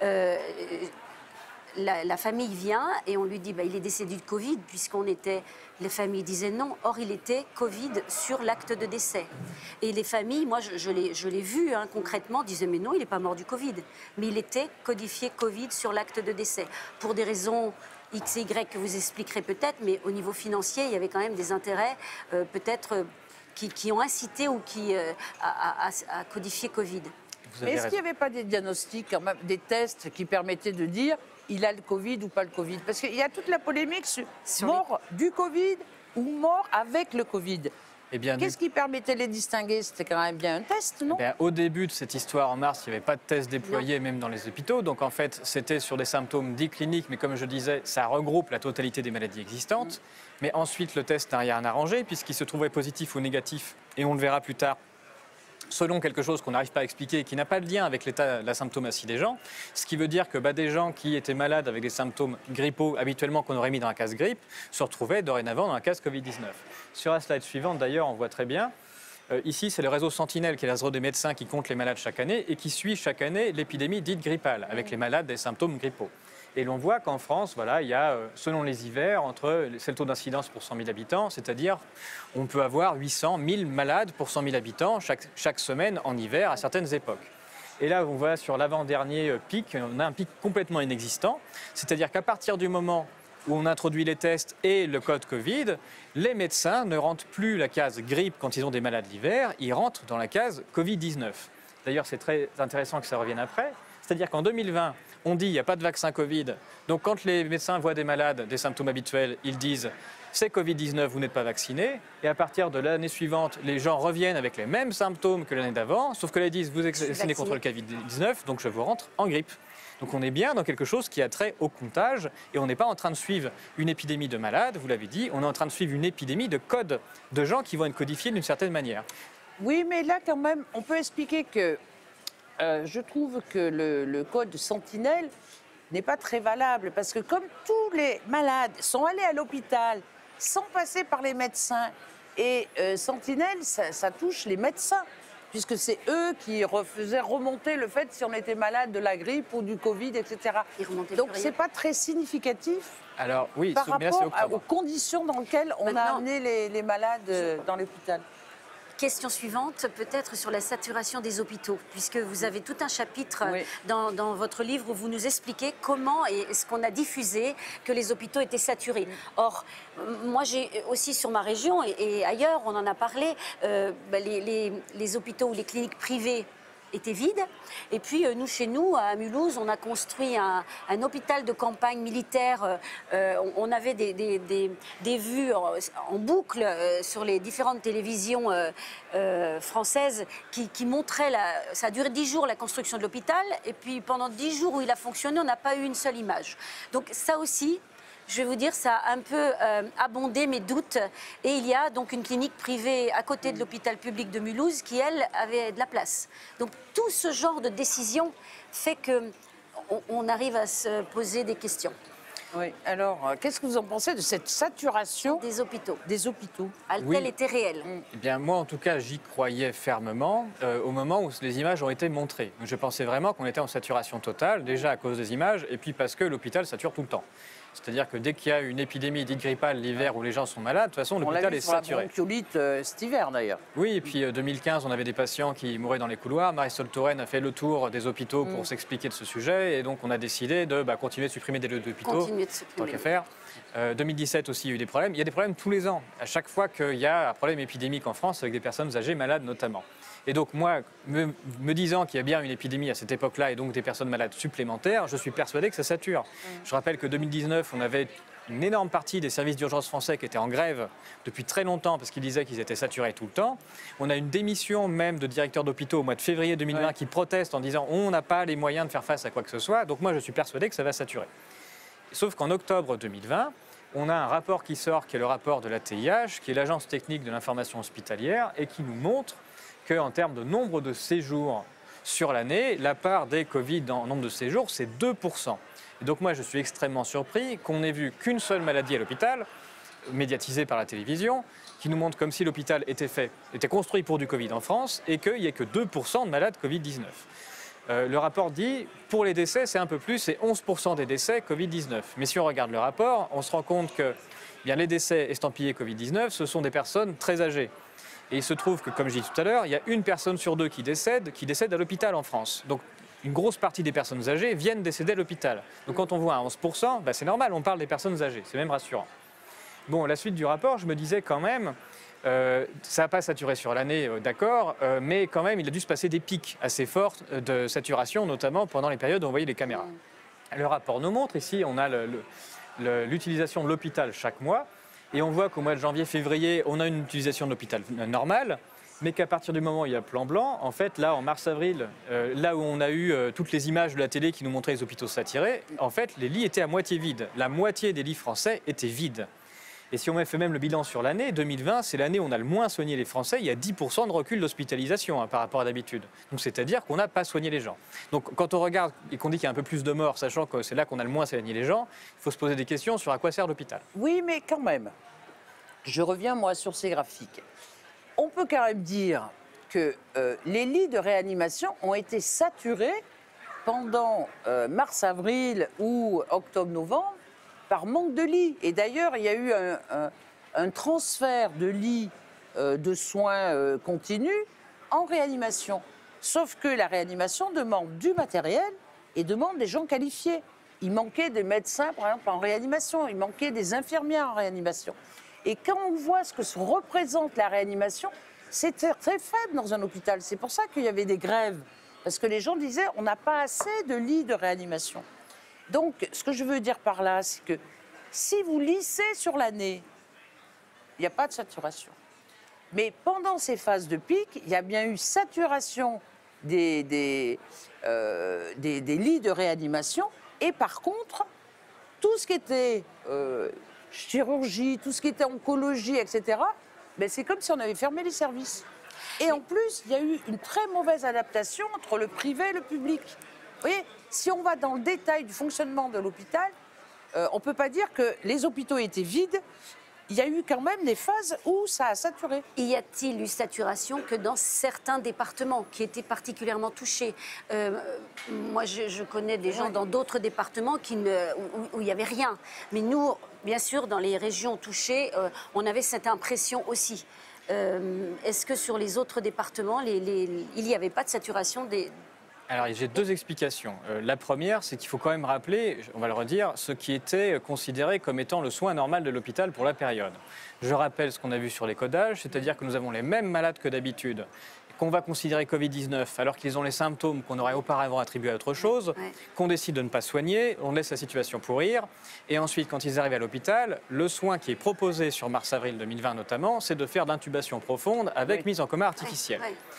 la famille vient et on lui dit il est décédé de Covid, les familles disaient non, or il était Covid sur l'acte de décès. Et les familles, moi je l'ai vu concrètement, disaient mais non, il n'est pas mort du Covid, mais il était codifié Covid sur l'acte de décès. Pour des raisons X et Y que vous expliquerez peut-être, mais au niveau financier, il y avait quand même des intérêts peut-être qui ont incité ou à codifier Covid. Mais est-ce qu'il n'y avait pas des diagnostics, quand même, des tests qui permettaient de dire il a le Covid ou pas le Covid? Parce qu'il y a toute la polémique sur mort du Covid ou mort avec le Covid. Qu'est-ce qui permettait de les distinguer? C'était quand même bien un test, non? Au début de cette histoire, en mars, il n'y avait pas de test déployé, même dans les hôpitaux. Donc en fait, c'était sur des symptômes dits cliniques, mais comme je disais, ça regroupe la totalité des maladies existantes. Mais ensuite, le test n'a rien arrangé, puisqu'il se trouvait positif ou négatif, et on le verra plus tard, selon quelque chose qu'on n'arrive pas à expliquer et qui n'a pas de lien avec la symptomatie des gens. Ce qui veut dire que des gens qui étaient malades avec des symptômes grippaux, habituellement qu'on aurait mis dans la case grippe, se retrouvaient dorénavant dans la case Covid-19. Sur la slide suivante, d'ailleurs, on voit très bien, ici, c'est le réseau Sentinelle, qui est le réseau des médecins qui compte les malades chaque année et qui suit chaque année l'épidémie dite grippale, avec les malades des symptômes grippaux. Et l'on voit qu'en France, il y a, selon les hivers, c'est le taux d'incidence pour 100 000 habitants, c'est-à-dire on peut avoir 800 000 malades pour 100 000 habitants chaque semaine en hiver à certaines époques. Et là, on voit sur l'avant-dernier pic, on a un pic complètement inexistant, c'est-à-dire qu'à partir du moment où on introduit les tests et le code Covid, les médecins ne rentrent plus la case grippe quand ils ont des malades l'hiver, ils rentrent dans la case Covid-19. D'ailleurs, c'est très intéressant que ça revienne après. C'est-à-dire qu'en 2020, on dit il n'y a pas de vaccin Covid. Donc quand les médecins voient des malades, des symptômes habituels, ils disent c'est Covid-19, vous n'êtes pas vacciné. Et à partir de l'année suivante, les gens reviennent avec les mêmes symptômes que l'année d'avant, sauf que là ils disent vous êtes vacciné contre le Covid-19, donc je vous rentre en grippe. Donc on est bien dans quelque chose qui a trait au comptage et on n'est pas en train de suivre une épidémie de malades, vous l'avez dit, on est en train de suivre une épidémie de codes de gens qui vont être codifiés d'une certaine manière. Oui, mais là quand même, on peut expliquer que je trouve que le code Sentinelle n'est pas très valable parce que comme tous les malades sont allés à l'hôpital sans passer par les médecins et Sentinelle, ça touche les médecins puisque c'est eux qui faisaient remonter le fait si on était malade de la grippe ou du Covid, etc. Donc c'est pas très significatif par rapport aux conditions dans lesquelles on a amené les malades dans l'hôpital. Question suivante, peut-être sur la saturation des hôpitaux, puisque vous avez tout un chapitre dans votre livre où vous nous expliquez comment et ce qu'on a diffusé que les hôpitaux étaient saturés. Or, moi j'ai aussi sur ma région et ailleurs, on en a parlé, les hôpitaux ou les cliniques privées était vide. Et puis nous, chez nous, à Mulhouse, on a construit un hôpital de campagne militaire. On avait des vues en boucle sur les différentes télévisions françaises qui montraient, ça a duré 10 jours la construction de l'hôpital. Et puis pendant 10 jours où il a fonctionné, on n'a pas eu une seule image. Donc ça aussi, je vais vous dire, ça a un peu abondé mes doutes. Et il y a donc une clinique privée à côté de l'hôpital public de Mulhouse qui, elle, avait de la place. Donc tout ce genre de décision fait qu'on arrive à se poser des questions. Oui, alors, qu'est-ce que vous en pensez de cette saturation des hôpitaux? Elle était réelle. Eh bien, moi, en tout cas, j'y croyais fermement au moment où les images ont été montrées. Donc, je pensais vraiment qu'on était en saturation totale, déjà à cause des images, et puis parce que l'hôpital sature tout le temps. C'est-à-dire que dès qu'il y a une épidémie dite grippale l'hiver où les gens sont malades, de toute façon, l'hôpital est saturé. On l'a vu sur la bronchiolite cet hiver, d'ailleurs. Oui, et puis 2015, on avait des patients qui mouraient dans les couloirs. Marisol Touraine a fait le tour des hôpitaux pour s'expliquer de ce sujet. Et donc, on a décidé de continuer de supprimer des lieux d'hôpitaux. Tant qu'à faire. 2017 aussi, il y a eu des problèmes. Il y a des problèmes tous les ans. À chaque fois qu'il y a un problème épidémique en France, avec des personnes âgées malades notamment. Et donc, moi, me disant qu'il y a bien une épidémie à cette époque-là et donc des personnes malades supplémentaires, je suis persuadé que ça sature. Je rappelle que 2019, on avait une énorme partie des services d'urgence français qui étaient en grève depuis très longtemps parce qu'ils disaient qu'ils étaient saturés tout le temps. On a une démission même de directeurs d'hôpitaux au mois de février 2020 qui protestent en disant on n'a pas les moyens de faire face à quoi que ce soit. Donc moi, je suis persuadé que ça va saturer. Sauf qu'en octobre 2020, on a un rapport qui sort, qui est le rapport de la TIH, qui est l'Agence technique de l'information hospitalière, et qui nous montre qu'en termes de nombre de séjours sur l'année, la part des Covid en nombre de séjours, c'est 2%. Et donc moi, je suis extrêmement surpris qu'on n'ait vu qu'une seule maladie à l'hôpital, médiatisée par la télévision, qui nous montre comme si l'hôpital était construit pour du Covid en France, et qu'il n'y ait que 2% de malades Covid-19. Le rapport dit, pour les décès, c'est un peu plus, c'est 11% des décès Covid-19. Mais si on regarde le rapport, on se rend compte que les décès estampillés Covid-19, ce sont des personnes très âgées. Et il se trouve que, comme je dis tout à l'heure, il y a une personne sur deux qui décède à l'hôpital en France. Donc, une grosse partie des personnes âgées viennent décéder à l'hôpital. Donc, quand on voit un 11%, c'est normal, on parle des personnes âgées. C'est même rassurant. Bon, la suite du rapport, je me disais quand même, ça n'a pas saturé sur l'année, d'accord, mais quand même, il a dû se passer des pics assez forts de saturation, notamment pendant les périodes où on voyait les caméras. Le rapport nous montre, ici, on a l'utilisation de l'hôpital chaque mois. Et on voit qu'au mois de janvier-février, on a une utilisation de l'hôpital normale, mais qu'à partir du moment où il y a plan blanc, en fait, là, en mars-avril, là où on a eu toutes les images de la télé qui nous montraient les hôpitaux saturés, en fait, les lits étaient à moitié vides. La moitié des lits français étaient vides. Et si on fait même le bilan sur l'année, 2020, c'est l'année où on a le moins soigné les Français. Il y a 10% de recul d'hospitalisation par rapport à d'habitude. Donc c'est-à-dire qu'on n'a pas soigné les gens. Donc quand on regarde et qu'on dit qu'il y a un peu plus de morts, sachant que c'est là qu'on a le moins soigné les gens, il faut se poser des questions sur à quoi sert l'hôpital. Oui, mais quand même, je reviens moi sur ces graphiques. On peut quand même dire que les lits de réanimation ont été saturés pendant mars-avril ou octobre-novembre par manque de lits. Et d'ailleurs, il y a eu un transfert de lits de soins continus en réanimation. Sauf que la réanimation demande du matériel et demande des gens qualifiés. Il manquait des médecins, par exemple, en réanimation. Il manquait des infirmières en réanimation. Et quand on voit ce que représente la réanimation, c'est très faible dans un hôpital. C'est pour ça qu'il y avait des grèves. Parce que les gens disaient, on n'a pas assez de lits de réanimation. Donc, ce que je veux dire par là, c'est que si vous lissez sur l'année, il n'y a pas de saturation. Mais pendant ces phases de pic, il y a bien eu saturation des lits de réanimation. Et par contre, tout ce qui était chirurgie, tout ce qui était oncologie, etc., c'est comme si on avait fermé les services. Et en plus, il y a eu une très mauvaise adaptation entre le privé et le public. Vous voyez, si on va dans le détail du fonctionnement de l'hôpital, on ne peut pas dire que les hôpitaux étaient vides. Il y a eu quand même des phases où ça a saturé. Y a-t-il eu saturation que dans certains départements qui étaient particulièrement touchés? Moi, je connais des gens dans d'autres départements où il n'y avait rien. Mais nous, bien sûr, dans les régions touchées, on avait cette impression aussi. Est-ce que sur les autres départements, il n'y avait pas de saturation des... Alors, j'ai deux explications. La première, c'est qu'il faut quand même rappeler, on va le redire, ce qui était considéré comme étant le soin normal de l'hôpital pour la période. Je rappelle ce qu'on a vu sur les codages, c'est-à-dire que nous avons les mêmes malades que d'habitude qu'on va considérer Covid-19 alors qu'ils ont les symptômes qu'on aurait auparavant attribués à autre chose, qu'on décide de ne pas soigner, on laisse la situation pourrir. Et ensuite, quand ils arrivent à l'hôpital, le soin qui est proposé sur mars-avril 2020 notamment, c'est de faire d'intubation profonde avec mise en coma artificielle.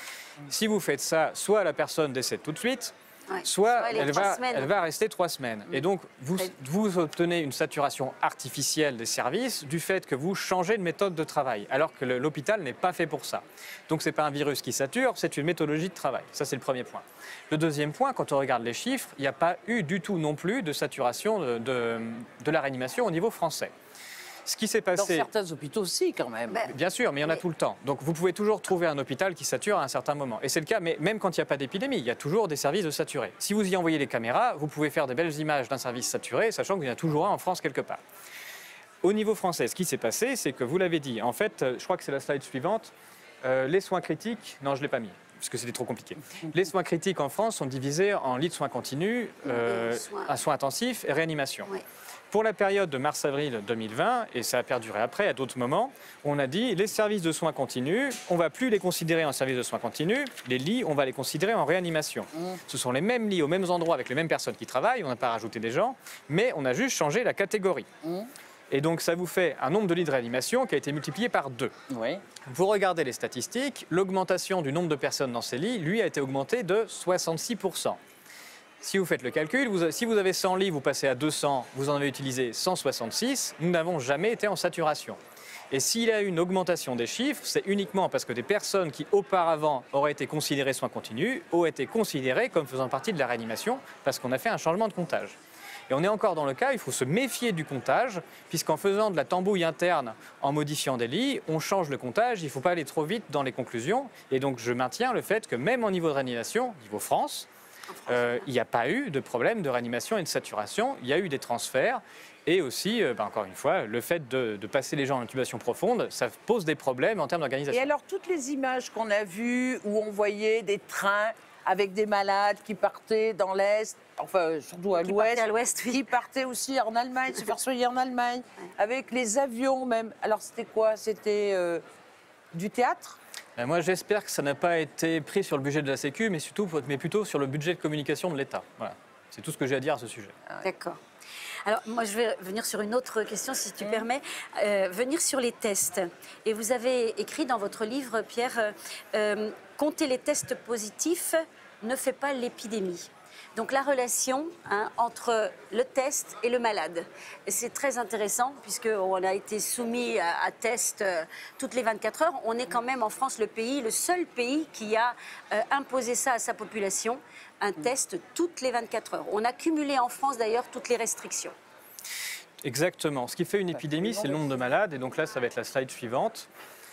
Si vous faites ça, soit la personne décède tout de suite, soit elle va rester 3 semaines. Et donc, vous obtenez une saturation artificielle des services du fait que vous changez de méthode de travail, alors que l'hôpital n'est pas fait pour ça. Donc, ce n'est pas un virus qui sature, c'est une méthodologie de travail. Ça, c'est le premier point. Le deuxième point, quand on regarde les chiffres, il n'y a pas eu du tout non plus de saturation de la réanimation au niveau français. Ce qui s'est passé... Dans certains hôpitaux aussi, quand même. Bien sûr, mais il y en a tout le temps. Donc vous pouvez toujours trouver un hôpital qui sature à un certain moment. Et c'est le cas, mais même quand il n'y a pas d'épidémie, il y a toujours des services de saturés. Si vous y envoyez les caméras, vous pouvez faire des belles images d'un service saturé, sachant qu'il y en a toujours un en France quelque part. Au niveau français, ce qui s'est passé, c'est que vous l'avez dit, en fait, je crois que c'est la slide suivante, les soins critiques, non, je ne l'ai pas mis, parce que c'était trop compliqué. Les soins critiques en France sont divisés en lits de soins continus, soins intensifs et réanimation. Pour la période de mars-avril 2020, et ça a perduré après, à d'autres moments, on a dit les services de soins continus, on ne va plus les considérer en services de soins continus, les lits, on va les considérer en réanimation. Ce sont les mêmes lits aux mêmes endroits avec les mêmes personnes qui travaillent, on n'a pas rajouté des gens, mais on a juste changé la catégorie. Et donc ça vous fait un nombre de lits de réanimation qui a été multiplié par 2. Vous regardez les statistiques, l'augmentation du nombre de personnes dans ces lits, lui, a été augmenté de 66%. Si vous faites le calcul, si vous avez 100 lits, vous passez à 200, vous en avez utilisé 166, nous n'avons jamais été en saturation. Et s'il y a eu une augmentation des chiffres, c'est uniquement parce que des personnes qui auparavant auraient été considérées soins continus ont été considérées comme faisant partie de la réanimation parce qu'on a fait un changement de comptage. Et on est encore dans le cas, il faut se méfier du comptage, puisqu'en faisant de la tambouille interne, en modifiant des lits, on change le comptage, il ne faut pas aller trop vite dans les conclusions. Et donc je maintiens le fait que même au niveau de réanimation, niveau France, il n'y a pas eu de problème de réanimation et de saturation, il y a eu des transferts. Et aussi, encore une fois, le fait de passer les gens en intubation profonde, ça pose des problèmes en termes d'organisation. Et alors, toutes les images qu'on a vues où on voyait des trains avec des malades qui partaient dans l'Est, enfin surtout à l'Ouest, qui partaient aussi en Allemagne, se faire soigner en Allemagne, avec les avions même. Alors c'était quoi? C'était du théâtre? Moi, j'espère que ça n'a pas été pris sur le budget de la Sécu, mais plutôt sur le budget de communication de l'État. Voilà. C'est tout ce que j'ai à dire à ce sujet. D'accord. Alors, moi, je vais venir sur une autre question, si tu permets. Venir sur les tests. Et vous avez écrit dans votre livre, Pierre, compter les tests positifs ne fait pas l'épidémie. Donc la relation entre le test et le malade. C'est très intéressant puisqu'on a été soumis à test toutes les 24 heures. On est quand même en France le seul pays qui a imposé ça à sa population, un test toutes les 24 heures. On a cumulé en France d'ailleurs toutes les restrictions. Exactement. Ce qui fait une épidémie, c'est le nombre de malades. Et donc là, ça va être la slide suivante.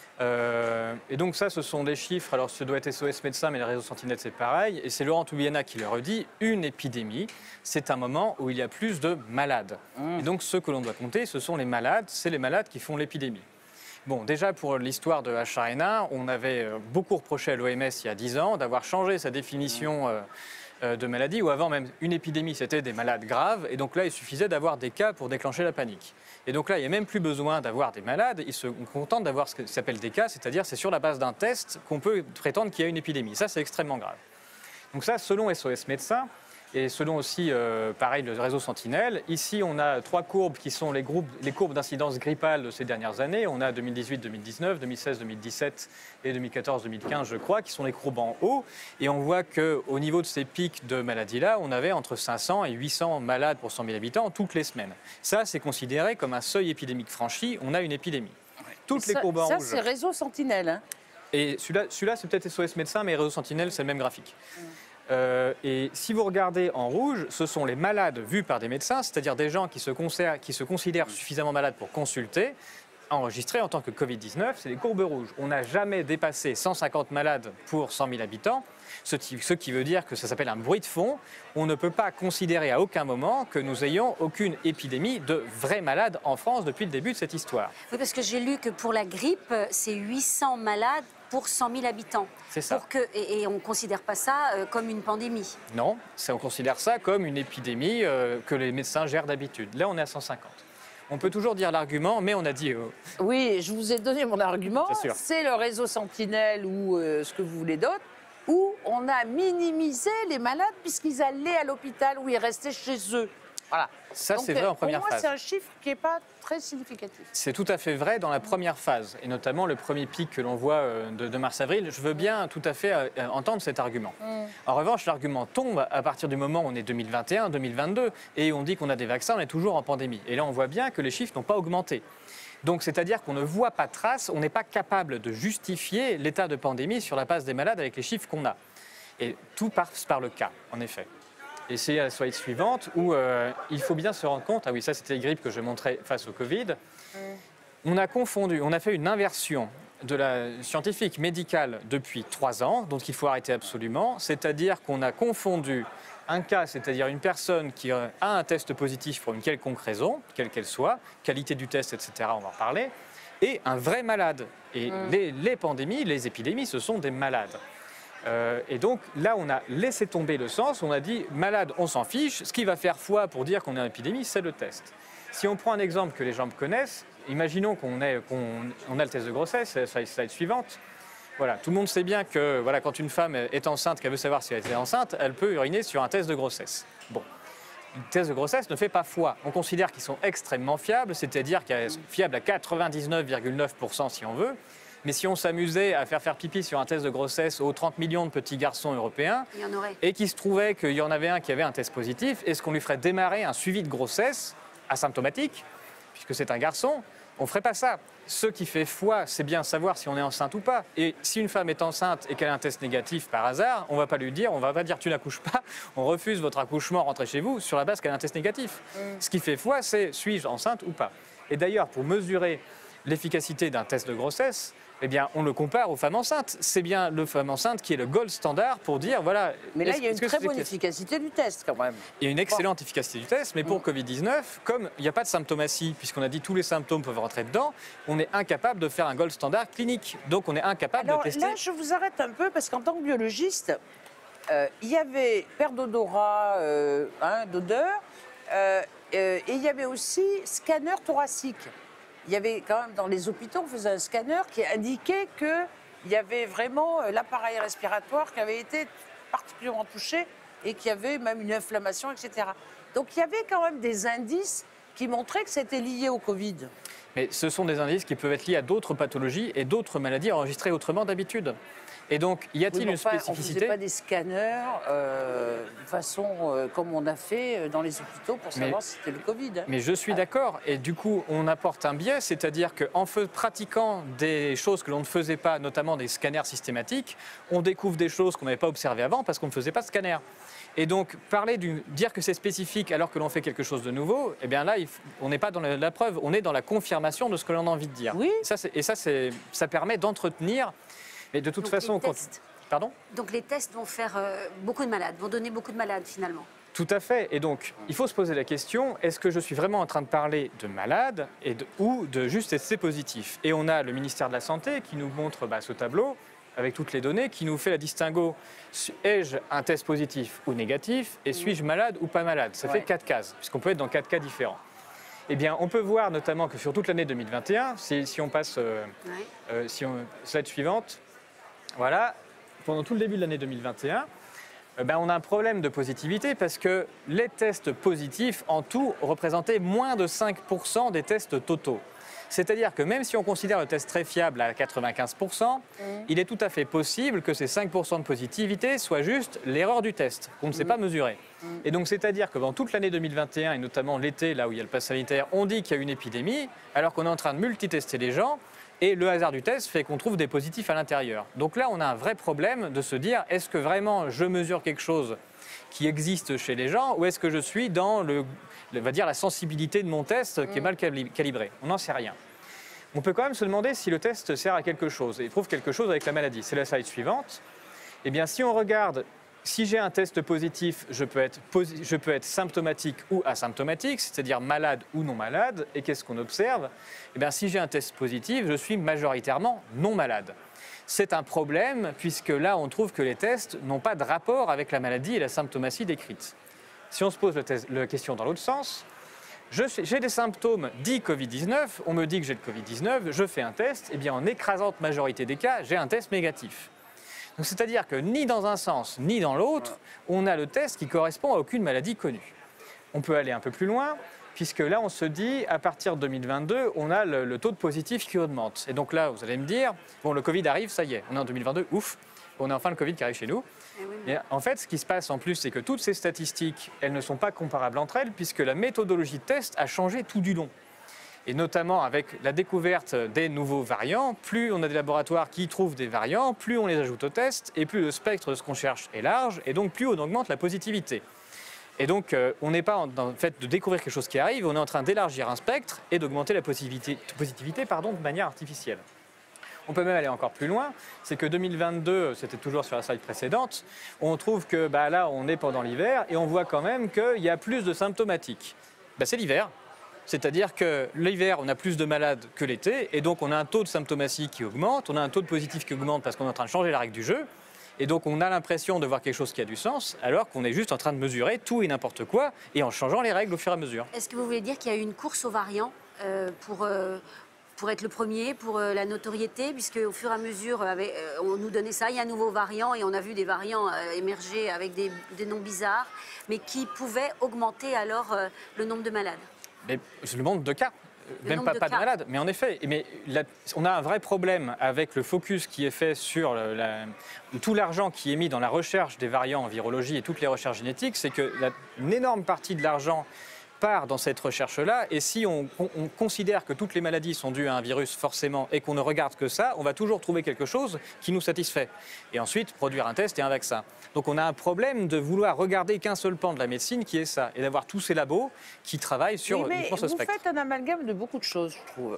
Et donc ça, ce sont des chiffres, alors ce doit être SOS Médecins, mais le réseau Sentinelle, c'est pareil, et c'est Laurent Toubiana qui le redit, une épidémie, c'est un moment où il y a plus de malades. Et donc ce que l'on doit compter, ce sont les malades, c'est les malades qui font l'épidémie. Bon, déjà pour l'histoire de H1N1, on avait beaucoup reproché à l'OMS il y a 10 ans d'avoir changé sa définition de maladie, où avant même une épidémie, c'était des malades graves, et donc là, il suffisait d'avoir des cas pour déclencher la panique. Et donc là, il n'y a même plus besoin d'avoir des malades, ils se contentent d'avoir ce qui s'appelle des cas, c'est-à-dire c'est sur la base d'un test qu'on peut prétendre qu'il y a une épidémie. Ça, c'est extrêmement grave. Donc ça, selon SOS Médecins, et selon aussi, pareil, le réseau Sentinelle, ici, on a 3 courbes qui sont les courbes d'incidence grippale de ces dernières années. On a 2018-2019, 2016-2017 et 2014-2015, je crois, qui sont les courbes en haut. Et on voit qu'au niveau de ces pics de maladies-là, on avait entre 500 et 800 malades pour 100 000 habitants toutes les semaines. Ça, c'est considéré comme un seuil épidémique franchi. On a une épidémie. Toutes les courbes en rouge. Ça, c'est réseau Sentinelle. Hein. Et celui-là, c'est peut-être SOS Médecins, mais réseau Sentinelle, c'est le même graphique. Et si vous regardez en rouge, ce sont les malades vus par des médecins, c'est-à-dire des gens qui se considèrent suffisamment malades pour consulter, enregistrés en tant que Covid-19, c'est les courbes rouges. On n'a jamais dépassé 150 malades pour 100 000 habitants, ce qui veut dire que ça s'appelle un bruit de fond. On ne peut pas considérer à aucun moment que nous ayons aucune épidémie de vrais malades en France depuis le début de cette histoire. Oui, parce que j'ai lu que pour la grippe, c'est 800 malades pour 100 000 habitants. C'est ça. Et on ne considère pas ça comme une pandémie. Non, on considère ça comme une épidémie que les médecins gèrent d'habitude. Là, on est à 150. On peut toujours dire l'argument, mais on a dit... Oui, je vous ai donné mon argument. C'est le réseau Sentinelle ou ce que vous voulez d'autre, où on a minimisé les malades puisqu'ils allaient à l'hôpital ou ils restaient chez eux. Voilà. Ça, c'est vrai en première phase. Pour moi, c'est un chiffre qui n'est pas très significatif. C'est tout à fait vrai dans la première phase, et notamment le premier pic que l'on voit de mars-avril. Je veux bien tout à fait entendre cet argument. En revanche, l'argument tombe à partir du moment où on est 2021, 2022, et on dit qu'on a des vaccins, on est toujours en pandémie. Et là, on voit bien que les chiffres n'ont pas augmenté. Donc, c'est-à-dire qu'on ne voit pas trace, on n'est pas capable de justifier l'état de pandémie sur la base des malades avec les chiffres qu'on a. Et tout passe par le cas, en effet. Et c'est la slide suivante où il faut bien se rendre compte, ah oui, ça c'était les grippes que je montrais face au Covid, on a confondu, on a fait une inversion de la scientifique médicale depuis 3 ans, donc il faut arrêter absolument, c'est-à-dire qu'on a confondu un cas, c'est-à-dire une personne qui a un test positif pour une quelconque raison, quelle qu'elle soit, qualité du test, etc., on va en parler, et un vrai malade. Et les pandémies, les épidémies, ce sont des malades. Et donc là, on a laissé tomber le sens, on a dit malade, on s'en fiche, ce qui va faire foi pour dire qu'on est en épidémie, c'est le test. Si on prend un exemple que les gens connaissent, imaginons qu'on a le test de grossesse, c'est la slide suivante. Voilà, tout le monde sait bien que voilà, quand une femme est enceinte, qu'elle veut savoir si elle est enceinte, elle peut uriner sur un test de grossesse. Bon. Le test de grossesse ne fait pas foi. On considère qu'ils sont extrêmement fiables, c'est-à-dire qu'ils sont fiables à 99,9% si on veut. Mais si on s'amusait à faire pipi sur un test de grossesse aux 30 millions de petits garçons européens, et qu'il se trouvait qu'il y en avait un qui avait un test positif, est-ce qu'on lui ferait démarrer un suivi de grossesse asymptomatique, puisque c'est un garçon? On ne ferait pas ça. Ce qui fait foi, c'est bien savoir si on est enceinte ou pas. Et si une femme est enceinte et qu'elle a un test négatif par hasard, on ne va pas lui dire, on ne va pas dire tu n'accouches pas, on refuse votre accouchement, rentrez chez vous, sur la base qu'elle a un test négatif. Ce qui fait foi, c'est suis-je enceinte ou pas. Et d'ailleurs, pour mesurer l'efficacité d'un test de grossesse, eh bien, on le compare aux femmes enceintes. C'est bien le femme enceinte qui est le gold standard pour dire, voilà... Mais là, il y a une très bonne efficacité du test, quand même. Il y a une excellente efficacité du test, mais pour Covid-19, comme il n'y a pas de symptomatie, puisqu'on a dit tous les symptômes peuvent rentrer dedans, on est incapable de faire un gold standard clinique. Donc, on est incapable de tester... Là, je vous arrête un peu, parce qu'en tant que biologiste, il y avait perte d'odorat, d'odeur, et il y avait aussi scanner thoracique. Il y avait quand même dans les hôpitaux, on faisait un scanner qui indiquait qu'il y avait vraiment l'appareil respiratoire qui avait été particulièrement touché et qu'il y avait même une inflammation, etc. Donc il y avait quand même des indices qui montraient que c'était lié au Covid. Mais ce sont des indices qui peuvent être liés à d'autres pathologies et d'autres maladies enregistrées autrement d'habitude. Et donc, y a-t-il une spécificité? On ne faisait pas des scanners de façon comme on a fait dans les hôpitaux pour savoir si c'était le Covid. Mais je suis d'accord. Et du coup, on apporte un biais, c'est-à-dire qu'en pratiquant des choses que l'on ne faisait pas, notamment des scanners systématiques, on découvre des choses qu'on n'avait pas observées avant parce qu'on ne faisait pas de scanner. Et donc, dire que c'est spécifique alors que l'on fait quelque chose de nouveau, eh bien là, on n'est pas dans la preuve, on est dans la confirmation de ce que l'on a envie de dire. Oui. Ça permet d'entretenir. Mais de toute façon, Pardon ? Donc les tests vont faire beaucoup de malades, vont donner beaucoup de malades finalement. Tout à fait. Et donc, il faut se poser la question, est-ce que je suis vraiment en train de parler de malades ou de juste tests positifs? Et on a le ministère de la Santé qui nous montre ce tableau avec toutes les données, qui nous fait la distinguo. Ai-je un test positif ou négatif? Et suis-je malade ou pas malade? Ça fait 4 cases, puisqu'on peut être dans 4 cas différents. Eh bien, on peut voir notamment que sur toute l'année 2021, si on passe slide suivante, voilà, pendant tout le début de l'année 2021, on a un problème de positivité parce que les tests positifs, en tout, représentaient moins de 5% des tests totaux. C'est-à-dire que même si on considère le test très fiable à 95%, il est tout à fait possible que ces 5% de positivité soient juste l'erreur du test, qu'on ne sait pas mesurer. Et donc, c'est-à-dire que dans toute l'année 2021, et notamment l'été, là où il y a le pass sanitaire, on dit qu'il y a une épidémie, alors qu'on est en train de multitester les gens, et le hasard du test fait qu'on trouve des positifs à l'intérieur. Donc là, on a un vrai problème de se dire, est-ce que vraiment je mesure quelque chose qui existe chez les gens, ou est-ce que je suis dans la sensibilité de mon test qui est mal calibrée? On n'en sait rien. On peut quand même se demander si le test sert à quelque chose et prouve quelque chose avec la maladie. C'est la slide suivante. Eh bien, si on regarde, si j'ai un test positif, je peux être symptomatique ou asymptomatique, c'est-à-dire malade ou non malade. Et qu'est-ce qu'on observe? Eh bien, si j'ai un test positif, je suis majoritairement non malade. C'est un problème puisque là, on trouve que les tests n'ont pas de rapport avec la maladie et la symptomatie décrite. Si on se pose la question dans l'autre sens, j'ai des symptômes dits Covid-19, on me dit que j'ai le Covid-19, je fais un test, et bien en écrasante majorité des cas, j'ai un test négatif. Donc c'est-à-dire que ni dans un sens ni dans l'autre, on a le test qui correspond à aucune maladie connue. On peut aller un peu plus loin, puisque là on se dit, à partir de 2022, on a le taux de positif qui augmente. Et donc là, vous allez me dire, bon le Covid arrive, ça y est, on est en 2022, ouf, on a enfin le Covid qui arrive chez nous. Et en fait, ce qui se passe en plus, c'est que toutes ces statistiques, elles ne sont pas comparables entre elles, puisque la méthodologie de test a changé tout du long. Et notamment avec la découverte des nouveaux variants, plus on a des laboratoires qui trouvent des variants, plus on les ajoute au test, et plus le spectre de ce qu'on cherche est large, et donc plus on augmente la positivité. Et donc, on n'est pas en fait de découvrir quelque chose qui arrive, on est en train d'élargir un spectre et d'augmenter la positivité de manière artificielle. On peut même aller encore plus loin, c'est que 2022, c'était toujours sur la slide précédente, on trouve que là, on est pendant l'hiver et on voit quand même qu'il y a plus de symptomatiques. C'est l'hiver, c'est-à-dire que l'hiver, on a plus de malades que l'été et donc on a un taux de symptomatie qui augmente, on a un taux de positif qui augmente parce qu'on est en train de changer la règle du jeu. Et donc on a l'impression de voir quelque chose qui a du sens, alors qu'on est juste en train de mesurer tout et n'importe quoi, et en changeant les règles au fur et à mesure. Est-ce que vous voulez dire qu'il y a eu une course aux variants pour être le premier, pour la notoriété, puisque au fur et à mesure, on nous donnait ça, il y a un nouveau variant, et on a vu des variants émerger avec des noms bizarres, mais qui pouvaient augmenter alors le nombre de malades? Mais le nombre de cas. Même pas de malades, mais en effet, on a un vrai problème avec le focus qui est fait sur tout l'argent qui est mis dans la recherche des variants en virologie et toutes les recherches génétiques, c'est qu'une énorme partie de l'argent part dans cette recherche-là, et si on considère que toutes les maladies sont dues à un virus forcément et qu'on ne regarde que ça, on va toujours trouver quelque chose qui nous satisfait. Et ensuite, produire un test et un vaccin. Donc on a un problème de vouloir regarder qu'un seul pan de la médecine qui est ça, et d'avoir tous ces labos qui travaillent sur uniquement ce spectre. Vous faites un amalgame de beaucoup de choses, je trouve.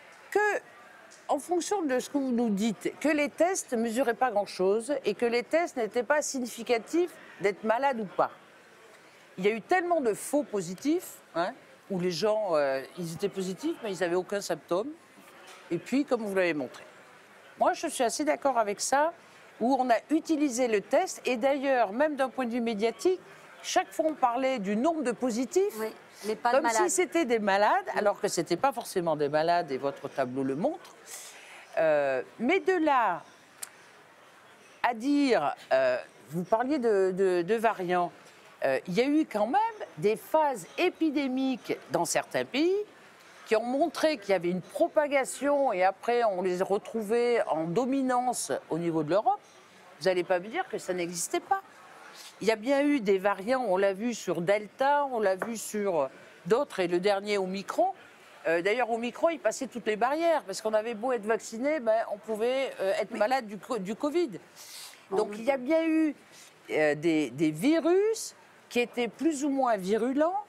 En fonction de ce que vous nous dites, que les tests ne mesuraient pas grand-chose et que les tests n'étaient pas significatifs d'être malade ou pas. Il y a eu tellement de faux positifs, où les gens, ils étaient positifs, mais ils n'avaient aucun symptôme. Et puis, comme vous l'avez montré. Moi, je suis assez d'accord avec ça, où on a utilisé le test. Et d'ailleurs, même d'un point de vue médiatique, chaque fois on parlait du nombre de positifs, mais pas comme de malades. si c'était des malades, alors que ce n'était pas forcément des malades, et votre tableau le montre. Mais de là à dire, vous parliez de variants, il y a eu quand même des phases épidémiques dans certains pays qui ont montré qu'il y avait une propagation et après on les retrouvait en dominance au niveau de l'Europe. Vous n'allez pas me dire que ça n'existait pas. Il y a bien eu des variants, on l'a vu sur Delta, on l'a vu sur d'autres et le dernier Omicron. D'ailleurs, Omicron, il passait toutes les barrières parce qu'on avait beau être vacciné, on pouvait être malade du Covid. Donc il y a bien eu des virus qui étaient plus ou moins virulents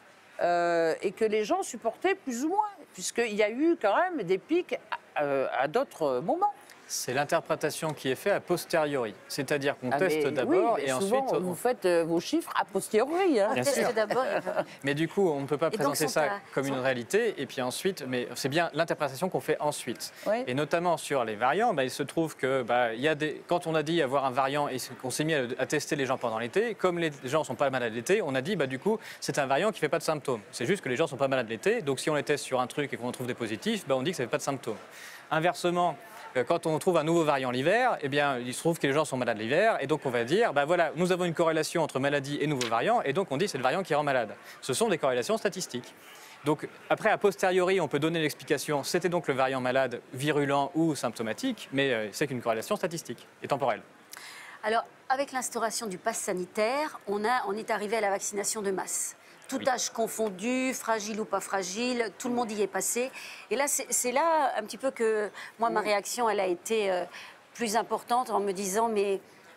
et que les gens supportaient plus ou moins, puisqu'il y a eu quand même des pics à d'autres moments. C'est l'interprétation qui est faite a posteriori, c'est-à-dire qu'on teste d'abord et souvent, ensuite... vous faites vos chiffres a posteriori. Bien sûr. Mais du coup, on ne peut pas présenter ça comme une réalité, et puis ensuite, mais c'est bien l'interprétation qu'on fait ensuite. Oui. Et notamment sur les variants, il se trouve que quand on a dit avoir un variant et qu'on s'est mis à tester les gens pendant l'été, comme les gens ne sont pas malades l'été, on a dit du coup c'est un variant qui ne fait pas de symptômes. C'est juste que les gens ne sont pas malades l'été, donc si on les teste sur un truc et qu'on trouve des positifs, on dit que ça ne fait pas de symptômes. Inversement, quand on trouve un nouveau variant l'hiver, il se trouve que les gens sont malades l'hiver, et donc on va dire, voilà, nous avons une corrélation entre maladie et nouveau variant, et donc on dit c'est le variant qui rend malade. Ce sont des corrélations statistiques. Donc après, a posteriori, on peut donner l'explication, c'était donc le variant malade virulent ou symptomatique, mais c'est qu'une corrélation statistique et temporelle. Alors, avec l'instauration du pass sanitaire, on est arrivé à la vaccination de masse. Tout âge confondu, fragile ou pas fragile, tout le monde y est passé. Et là, c'est là un petit peu que moi, ma réaction, elle a été plus importante en me disant, mais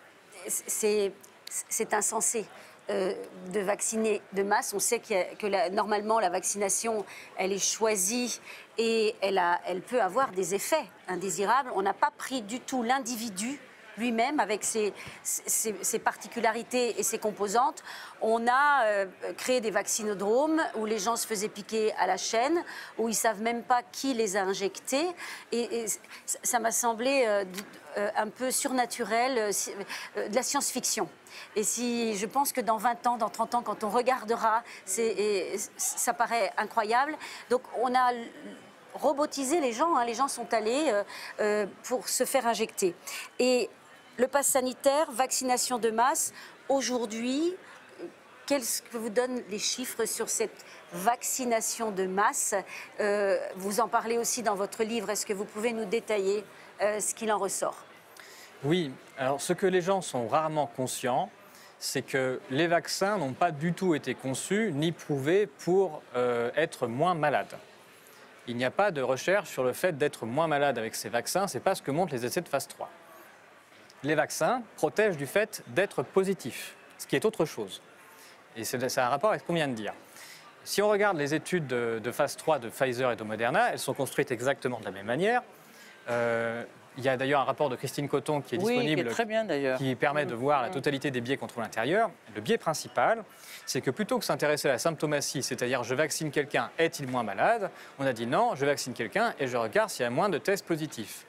c'est insensé de vacciner de masse. On sait que normalement, la vaccination, elle est choisie et elle peut avoir des effets indésirables. On n'a pas pris du tout l'individu lui-même, avec ses particularités et ses composantes. On a créé des vaccinodromes où les gens se faisaient piquer à la chaîne, où ils ne savent même pas qui les a injectés. Et ça m'a semblé un peu surnaturel, de la science-fiction. Et je pense que dans 20 ans, dans 30 ans, quand on regardera, ça paraît incroyable. Donc on a robotisé les gens, hein. Les gens sont allés pour se faire injecter. Et le pass sanitaire, vaccination de masse, aujourd'hui, qu'est-ce que vous donnent les chiffres sur cette vaccination de masse? Vous en parlez aussi dans votre livre. Est-ce que vous pouvez nous détailler ce qu'il en ressort? Oui, alors ce que les gens sont rarement conscients, c'est que les vaccins n'ont pas du tout été conçus ni prouvés pour être moins malades. Il n'y a pas de recherche sur le fait d'être moins malade avec ces vaccins, ce n'est pas ce que montrent les essais de phase 3. Les vaccins protègent du fait d'être positif, ce qui est autre chose. Et ça a un rapport avec ce qu'on vient de dire. Si on regarde les études de phase 3 de Pfizer et de Moderna, elles sont construites exactement de la même manière. Il y a d'ailleurs un rapport de Christine Coton qui est disponible, qui est très bien, d'ailleurs, qui permet de voir la totalité des biais qu'on trouve à l'intérieur. Le biais principal, c'est que plutôt que s'intéresser à la symptomatie, c'est-à-dire je vaccine quelqu'un, est-il moins malade, on a dit non, je vaccine quelqu'un et je regarde s'il y a moins de tests positifs.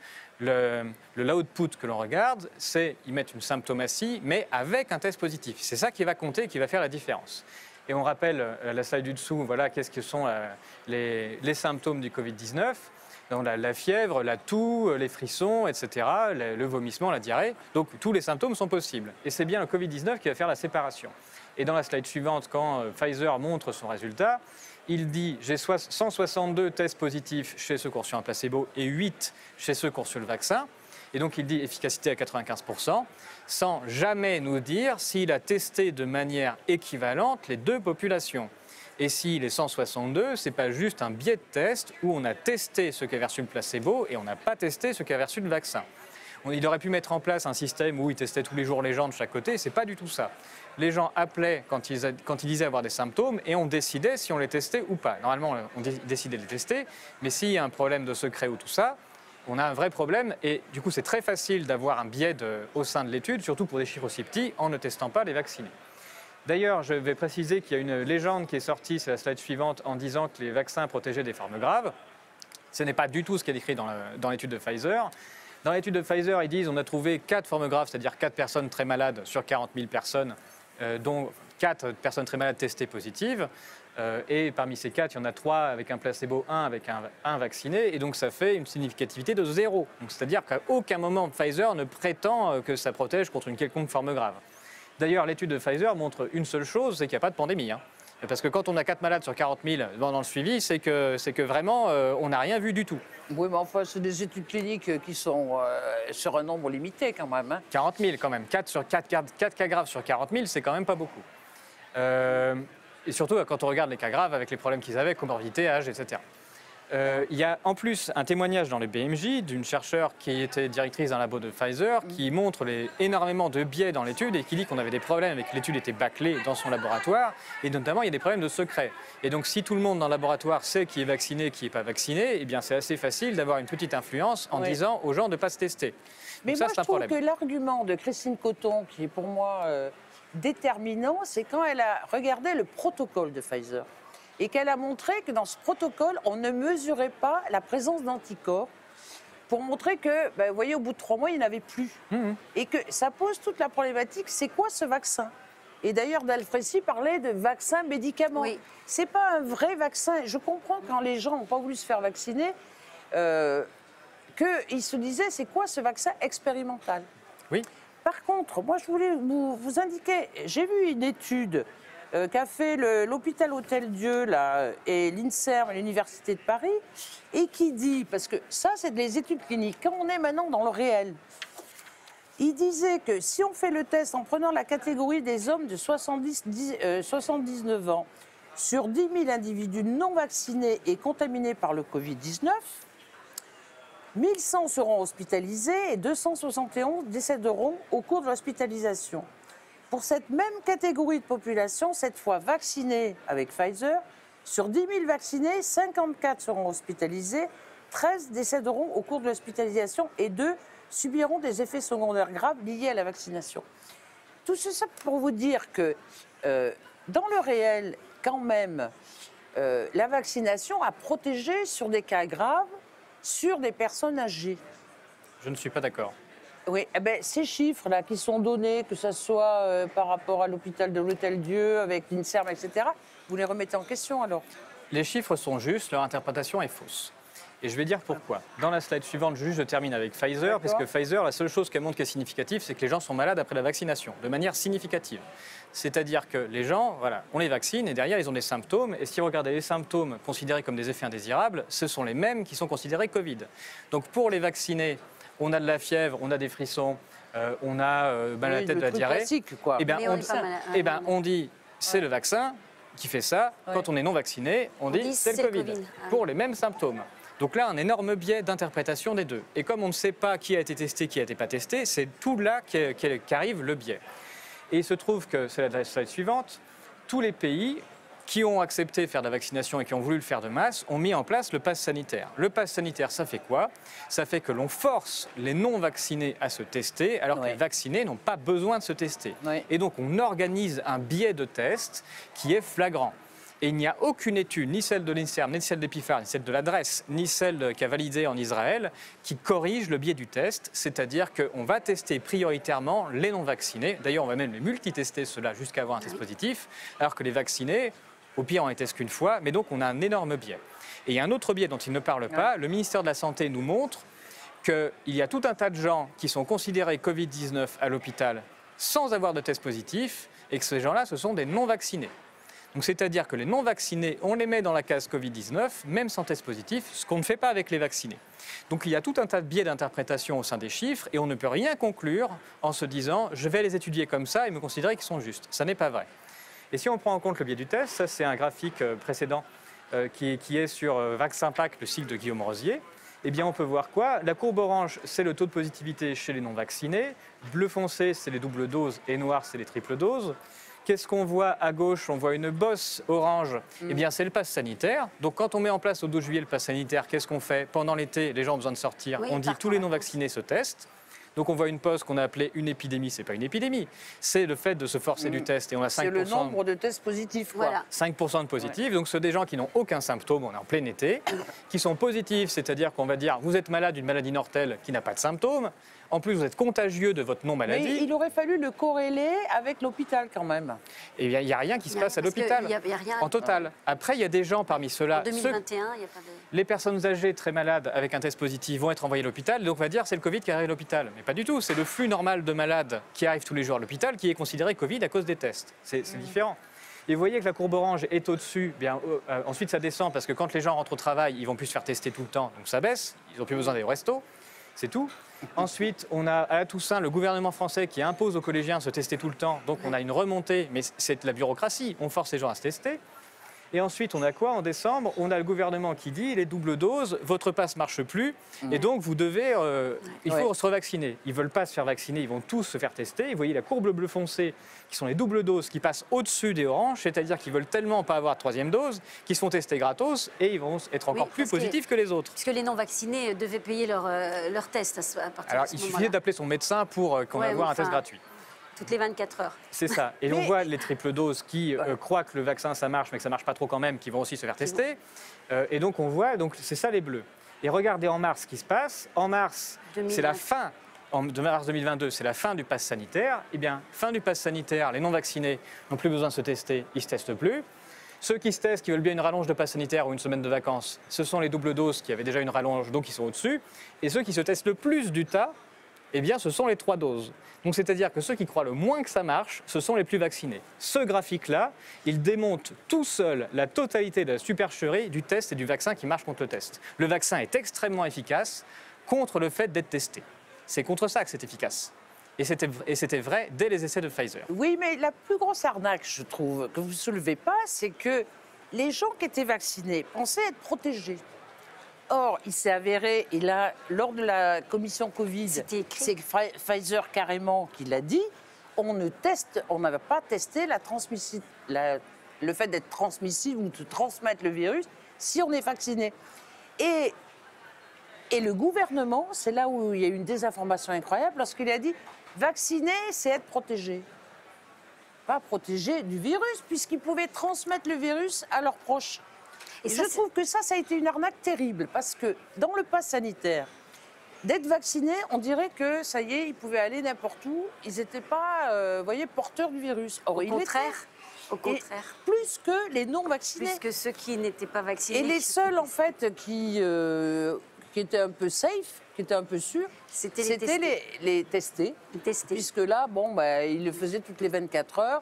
L'output que l'on regarde, c'est ils mettent une symptomatie, mais avec un test positif. C'est ça qui va compter et qui va faire la différence. Et on rappelle la slide du dessous, voilà qu'est-ce que sont les symptômes du Covid-19. Donc la fièvre, la toux, les frissons, etc., le vomissement, la diarrhée. Donc tous les symptômes sont possibles. Et c'est bien le Covid-19 qui va faire la séparation. Et dans la slide suivante, quand Pfizer montre son résultat, il dit « j'ai 162 tests positifs chez ceux qui ont reçu un placebo et 8 chez ceux qui ont reçu le vaccin ». Et donc il dit efficacité à 95%, sans jamais nous dire s'il a testé de manière équivalente les deux populations. Et s'il est 162, ce n'est pas juste un biais de test où on a testé ceux qui avaient reçu le placebo et on n'a pas testé ceux qui avaient reçu le vaccin. Il aurait pu mettre en place un système où il testait tous les jours les gens de chaque côté, ce n'est pas du tout ça. Les gens appelaient quand ils disaient avoir des symptômes et on décidait si on les testait ou pas. Normalement, on décidait de les tester, mais s'il y a un problème de secret ou tout ça, on a un vrai problème et du coup c'est très facile d'avoir un biais au sein de l'étude, surtout pour des chiffres aussi petits, en ne testant pas les vaccinés. D'ailleurs, je vais préciser qu'il y a une légende qui est sortie, c'est la slide suivante, en disant que les vaccins protégeaient des formes graves. Ce n'est pas du tout ce qui est écrit dans l'étude de Pfizer. Dans l'étude de Pfizer, ils disent qu'on a trouvé 4 formes graves, c'est-à-dire 4 personnes très malades sur 40 000 personnes, dont 4 personnes très malades testées positives. Et parmi ces 4, il y en a 3 avec un placebo, 1 avec un vacciné. Et donc ça fait une significativité de 0. C'est-à-dire qu'à aucun moment Pfizer ne prétend que ça protège contre une quelconque forme grave. D'ailleurs, l'étude de Pfizer montre une seule chose, c'est qu'il n'y a pas de pandémie. Parce que quand on a 4 malades sur 40 000 dans le suivi, c'est que vraiment, on n'a rien vu du tout. Oui, mais enfin, c'est des études cliniques qui sont sur un nombre limité quand même. 40 000 quand même. 4 cas graves sur 40 000, c'est quand même pas beaucoup. Et surtout quand on regarde les cas graves avec les problèmes qu'ils avaient, comorbidité, âge, etc. Il y a en plus un témoignage dans le BMJ d'une chercheure qui était directrice d'un labo de Pfizer qui montre énormément de biais dans l'étude et qui dit qu'on avait des problèmes et que l'étude était bâclée dans son laboratoire et notamment il y a des problèmes de secret. Et donc si tout le monde dans le laboratoire sait qui est vacciné et qui n'est pas vacciné, eh bien c'est assez facile d'avoir une petite influence en disant aux gens de ne pas se tester. Mais donc moi ça, je trouve que l'argument de Christine Coton qui est pour moi déterminant, c'est quand elle a regardé le protocole de Pfizer. Et qu'elle a montré que dans ce protocole, on ne mesurait pas la présence d'anticorps pour montrer que, vous voyez, au bout de 3 mois, il n'y en avait plus. Et que ça pose toute la problématique, c'est quoi ce vaccin? Et d'ailleurs, Dalfrécy parlait de vaccin médicament. Oui. Ce n'est pas un vrai vaccin. Je comprends quand les gens n'ont pas voulu se faire vacciner, qu'ils se disaient, c'est quoi ce vaccin expérimental? Oui. Par contre, moi, je voulais vous indiquer, j'ai vu une étude qu'a fait l'hôpital Hôtel-Dieu et l'INSERM, l'Université de Paris, et qui dit, parce que ça, c'est des études cliniques, quand on est maintenant dans le réel, il disait que si on fait le test en prenant la catégorie des hommes de 79 ans sur 10 000 individus non vaccinés et contaminés par le Covid-19, 1100 seront hospitalisés et 271 décéderont au cours de l'hospitalisation. Pour cette même catégorie de population, cette fois vaccinée avec Pfizer, sur 10 000 vaccinés, 54 seront hospitalisés, 13 décéderont au cours de l'hospitalisation et 2 subiront des effets secondaires graves liés à la vaccination. Tout ça pour vous dire que dans le réel, quand même, la vaccination a protégé sur des cas graves, sur des personnes âgées. Je ne suis pas d'accord. Oui, eh ben, ces chiffres-là qui sont donnés, que ce soit par rapport à l'hôpital de l'Hôtel-Dieu, avec l'INSERM, etc., vous les remettez en question alors? Les chiffres sont justes, leur interprétation est fausse. Et je vais dire pourquoi. Dans la slide suivante, je termine avec Pfizer, parce que Pfizer, la seule chose qu'elle montre qui est significative, c'est que les gens sont malades après la vaccination, de manière significative. C'est-à-dire que les gens, voilà, on les vaccine et derrière, ils ont des symptômes. Et si vous regardez les symptômes considérés comme des effets indésirables, ce sont les mêmes qui sont considérés Covid. Donc pour les vacciner, on a de la fièvre, on a des frissons, on a la tête de la diarrhée. Classique, quoi. Et bien, on dit, c'est le vaccin qui fait ça. Quand on est non vacciné, on dit c'est le Covid. Pour les mêmes symptômes. Donc là, un énorme biais d'interprétation des deux. Et comme on ne sait pas qui a été testé, qui n'a été pas testé, c'est tout là qu'arrive le biais. Et il se trouve que, c'est la slide suivante, tous les pays qui ont accepté de faire de la vaccination et qui ont voulu le faire de masse ont mis en place le pass sanitaire. Le pass sanitaire, ça fait quoi? Ça fait que l'on force les non-vaccinés à se tester, alors que les vaccinés n'ont pas besoin de se tester. Et donc on organise un biais de test qui est flagrant. Et il n'y a aucune étude, ni celle de l'INSERM, ni celle d'Epifar, ni celle de l'adresse, ni celle qui a validé en Israël, qui corrige le biais du test, c'est-à-dire qu'on va tester prioritairement les non-vaccinés. D'ailleurs, on va même les multitester ceux-là jusqu'à avoir un test positif, alors que les vaccinés, au pire, on ne les teste qu'une fois, mais donc on a un énorme biais. Et il y a un autre biais dont il ne parle pas. Le ministère de la Santé nous montre qu'il y a tout un tas de gens qui sont considérés Covid-19 à l'hôpital sans avoir de test positif, et que ces gens-là, ce sont des non-vaccinés. Donc c'est-à-dire que les non-vaccinés, on les met dans la case Covid-19, même sans test positif, ce qu'on ne fait pas avec les vaccinés. Donc il y a tout un tas de biais d'interprétation au sein des chiffres, et on ne peut rien conclure en se disant « je vais les étudier comme ça et me considérer qu'ils sont justes ». Ça n'est pas vrai. Et si on prend en compte le biais du test, ça c'est un graphique précédent qui est sur VaccinPack, le cycle de Guillaume Rosier, eh bien on peut voir quoi? La courbe orange, c'est le taux de positivité chez les non-vaccinés, bleu foncé, c'est les doubles doses, et noir, c'est les triples doses. Qu'est-ce qu'on voit à gauche? On voit une bosse orange. Eh bien, c'est le pass sanitaire. Donc, quand on met en place au 12 juillet le pass sanitaire, qu'est-ce qu'on fait? Pendant l'été, les gens ont besoin de sortir. On dit tous les non-vaccinés se testent. Donc, on voit une pause qu'on a appelée une épidémie. C'est pas une épidémie. C'est le fait de se forcer du test. Et on a 5%. C'est le nombre de tests positifs, quoi. Voilà. 5% de positifs. Donc, c'est des gens qui n'ont aucun symptôme. On est en plein été. Qui sont positifs. C'est-à-dire qu'on va dire, vous êtes malade d'une maladie mortelle qui n'a pas de symptômes. En plus, vous êtes contagieux de votre non-maladie. Mais il aurait fallu le corréler avec l'hôpital quand même. Et il n'y a rien qui se passe à l'hôpital, en total. Après, il y a des gens parmi ceux-là... En 2021, il n'y a pas de... Les personnes âgées très malades avec un test positif vont être envoyées à l'hôpital. Donc on va dire c'est le Covid qui arrive à l'hôpital. Mais pas du tout. C'est le flux normal de malades qui arrivent tous les jours à l'hôpital qui est considéré Covid à cause des tests. C'est différent. Et vous voyez que la courbe orange est au-dessus. Ensuite, ça descend parce que quand les gens rentrent au travail, ils vont plus se faire tester tout le temps. Donc ça baisse. Ils n'ont plus besoin d'aller au resto. C'est tout. Ensuite, on a à la Toussaint le gouvernement français qui impose aux collégiens de se tester tout le temps. Donc on a une remontée, mais c'est de la bureaucratie. On force les gens à se tester. Et ensuite, on a quoi en décembre? On a le gouvernement qui dit les doubles doses, votre passe ne marche plus, et donc vous devez, il faut se revacciner. Ils ne veulent pas se faire vacciner, ils vont tous se faire tester. Et vous voyez la courbe bleu foncé, qui sont les doubles doses qui passent au-dessus des oranges, c'est-à-dire qu'ils veulent tellement pas avoir de troisième dose, qu'ils se font tester gratos, et ils vont être encore plus positifs que les autres. Puisque les non-vaccinés devaient payer leur test à partir de ce moment-là. Alors, il suffisait d'appeler son médecin pour qu'on ait un test gratuit. Toutes les 24 heures. C'est ça. Et on voit les triples doses qui croient que le vaccin, ça marche, mais que ça ne marche pas trop quand même, qui vont aussi se faire tester. Et donc, on voit, donc c'est ça les bleus. Et regardez en mars ce qui se passe. En mars, c'est la fin, de mars 2022, c'est la fin du pass sanitaire. Eh bien, fin du pass sanitaire, les non-vaccinés n'ont plus besoin de se tester, ils ne se testent plus. Ceux qui se testent, qui veulent bien une rallonge de pass sanitaire ou une semaine de vacances, ce sont les doubles doses qui avaient déjà une rallonge, donc ils sont au-dessus. Et ceux qui se testent le plus du tas, eh bien, ce sont les 3 doses. Donc, c'est-à-dire que ceux qui croient le moins que ça marche, ce sont les plus vaccinés. Ce graphique-là, il démontre tout seul la totalité de la supercherie du test et du vaccin qui marche contre le test. Le vaccin est extrêmement efficace contre le fait d'être testé. C'est contre ça que c'est efficace. Et c'était vrai dès les essais de Pfizer. Oui, mais la plus grosse arnaque, je trouve, que vous ne soulevez pas, c'est que les gens qui étaient vaccinés pensaient être protégés. Or, il s'est avéré, et là, lors de la commission Covid, c'est Pfizer carrément qui l'a dit, on n'avait pas testé le fait d'être transmissible ou de transmettre le virus si on est vacciné. Et Et le gouvernement, c'est là où il y a eu une désinformation incroyable, lorsqu'il a dit « vacciner, c'est être protégé ». Pas protégé du virus, puisqu'ils pouvaient transmettre le virus à leurs proches. Et je trouve que ça a été une arnaque terrible, parce que dans le pass sanitaire, d'être vacciné, on dirait que ça y est, ils pouvaient aller n'importe où, ils n'étaient pas, porteurs du virus. Or, au contraire. Plus que les non-vaccinés. Plus que ceux qui n'étaient pas vaccinés. Et les seuls, en fait, qui étaient un peu safe, qui étaient un peu sûrs, c'était les testés. Puisque là, ils le faisaient toutes les 24 heures.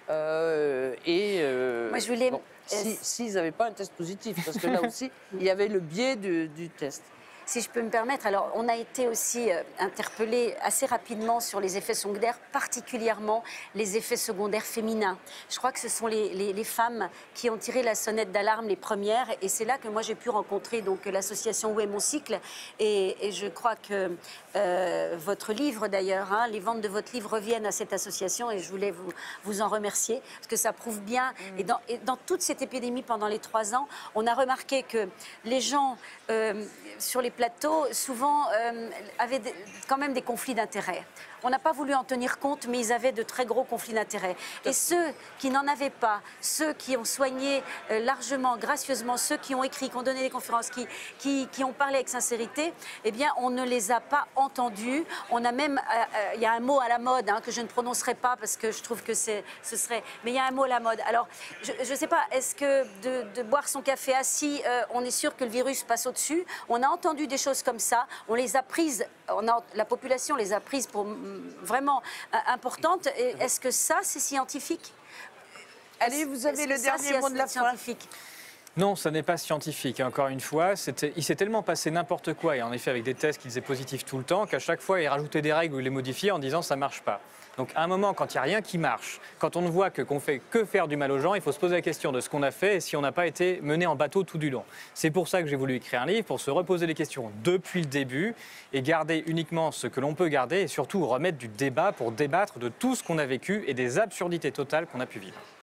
Moi, je voulais... S'ils n'avaient pas un test positif, parce que là aussi, il y avait le biais du test. Si je peux me permettre, alors on a été aussi interpellés assez rapidement sur les effets secondaires, particulièrement les effets secondaires féminins. Je crois que ce sont les femmes qui ont tiré la sonnette d'alarme les premières, et c'est là que moi j'ai pu rencontrer donc l'association Où est mon cycle, et je crois que votre livre d'ailleurs, les ventes de votre livre reviennent à cette association, et je voulais vous en remercier, parce que ça prouve bien, et dans toute cette épidémie pendant les 3 ans, on a remarqué que les gens sur les plateaux, souvent, avaient quand même des conflits d'intérêts. On n'a pas voulu en tenir compte, mais ils avaient de très gros conflits d'intérêts. Et ceux qui n'en avaient pas, ceux qui ont soigné largement, gracieusement, ceux qui ont écrit, qui ont donné des conférences, qui ont parlé avec sincérité, eh bien, on ne les a pas entendus. On a même, il y a un mot à la mode que je ne prononcerai pas parce que je trouve que ce serait... Mais il y a un mot à la mode. Alors, je ne sais pas, est-ce que de boire son café assis, on est sûr que le virus passe au-dessus? On a entendu des choses comme ça, on les a prises, la population les a prises pour vraiment importantes. Est-ce que ça, c'est scientifique? Allez, vous avez le dernier mot de la fin. Non, ça n'est pas scientifique. Encore une fois, il s'est tellement passé n'importe quoi, et en effet avec des tests qui disaient positifs tout le temps, qu'à chaque fois, ils rajoutaient des règles ou ils les modifiaient en disant ça ne marche pas. Donc à un moment, quand il n'y a rien qui marche, quand on ne voit qu'on fait que faire du mal aux gens, il faut se poser la question de ce qu'on a fait et si on n'a pas été mené en bateau tout du long. C'est pour ça que j'ai voulu écrire un livre, pour se reposer les questions depuis le début et garder uniquement ce que l'on peut garder et surtout remettre du débat pour débattre de tout ce qu'on a vécu et des absurdités totales qu'on a pu vivre.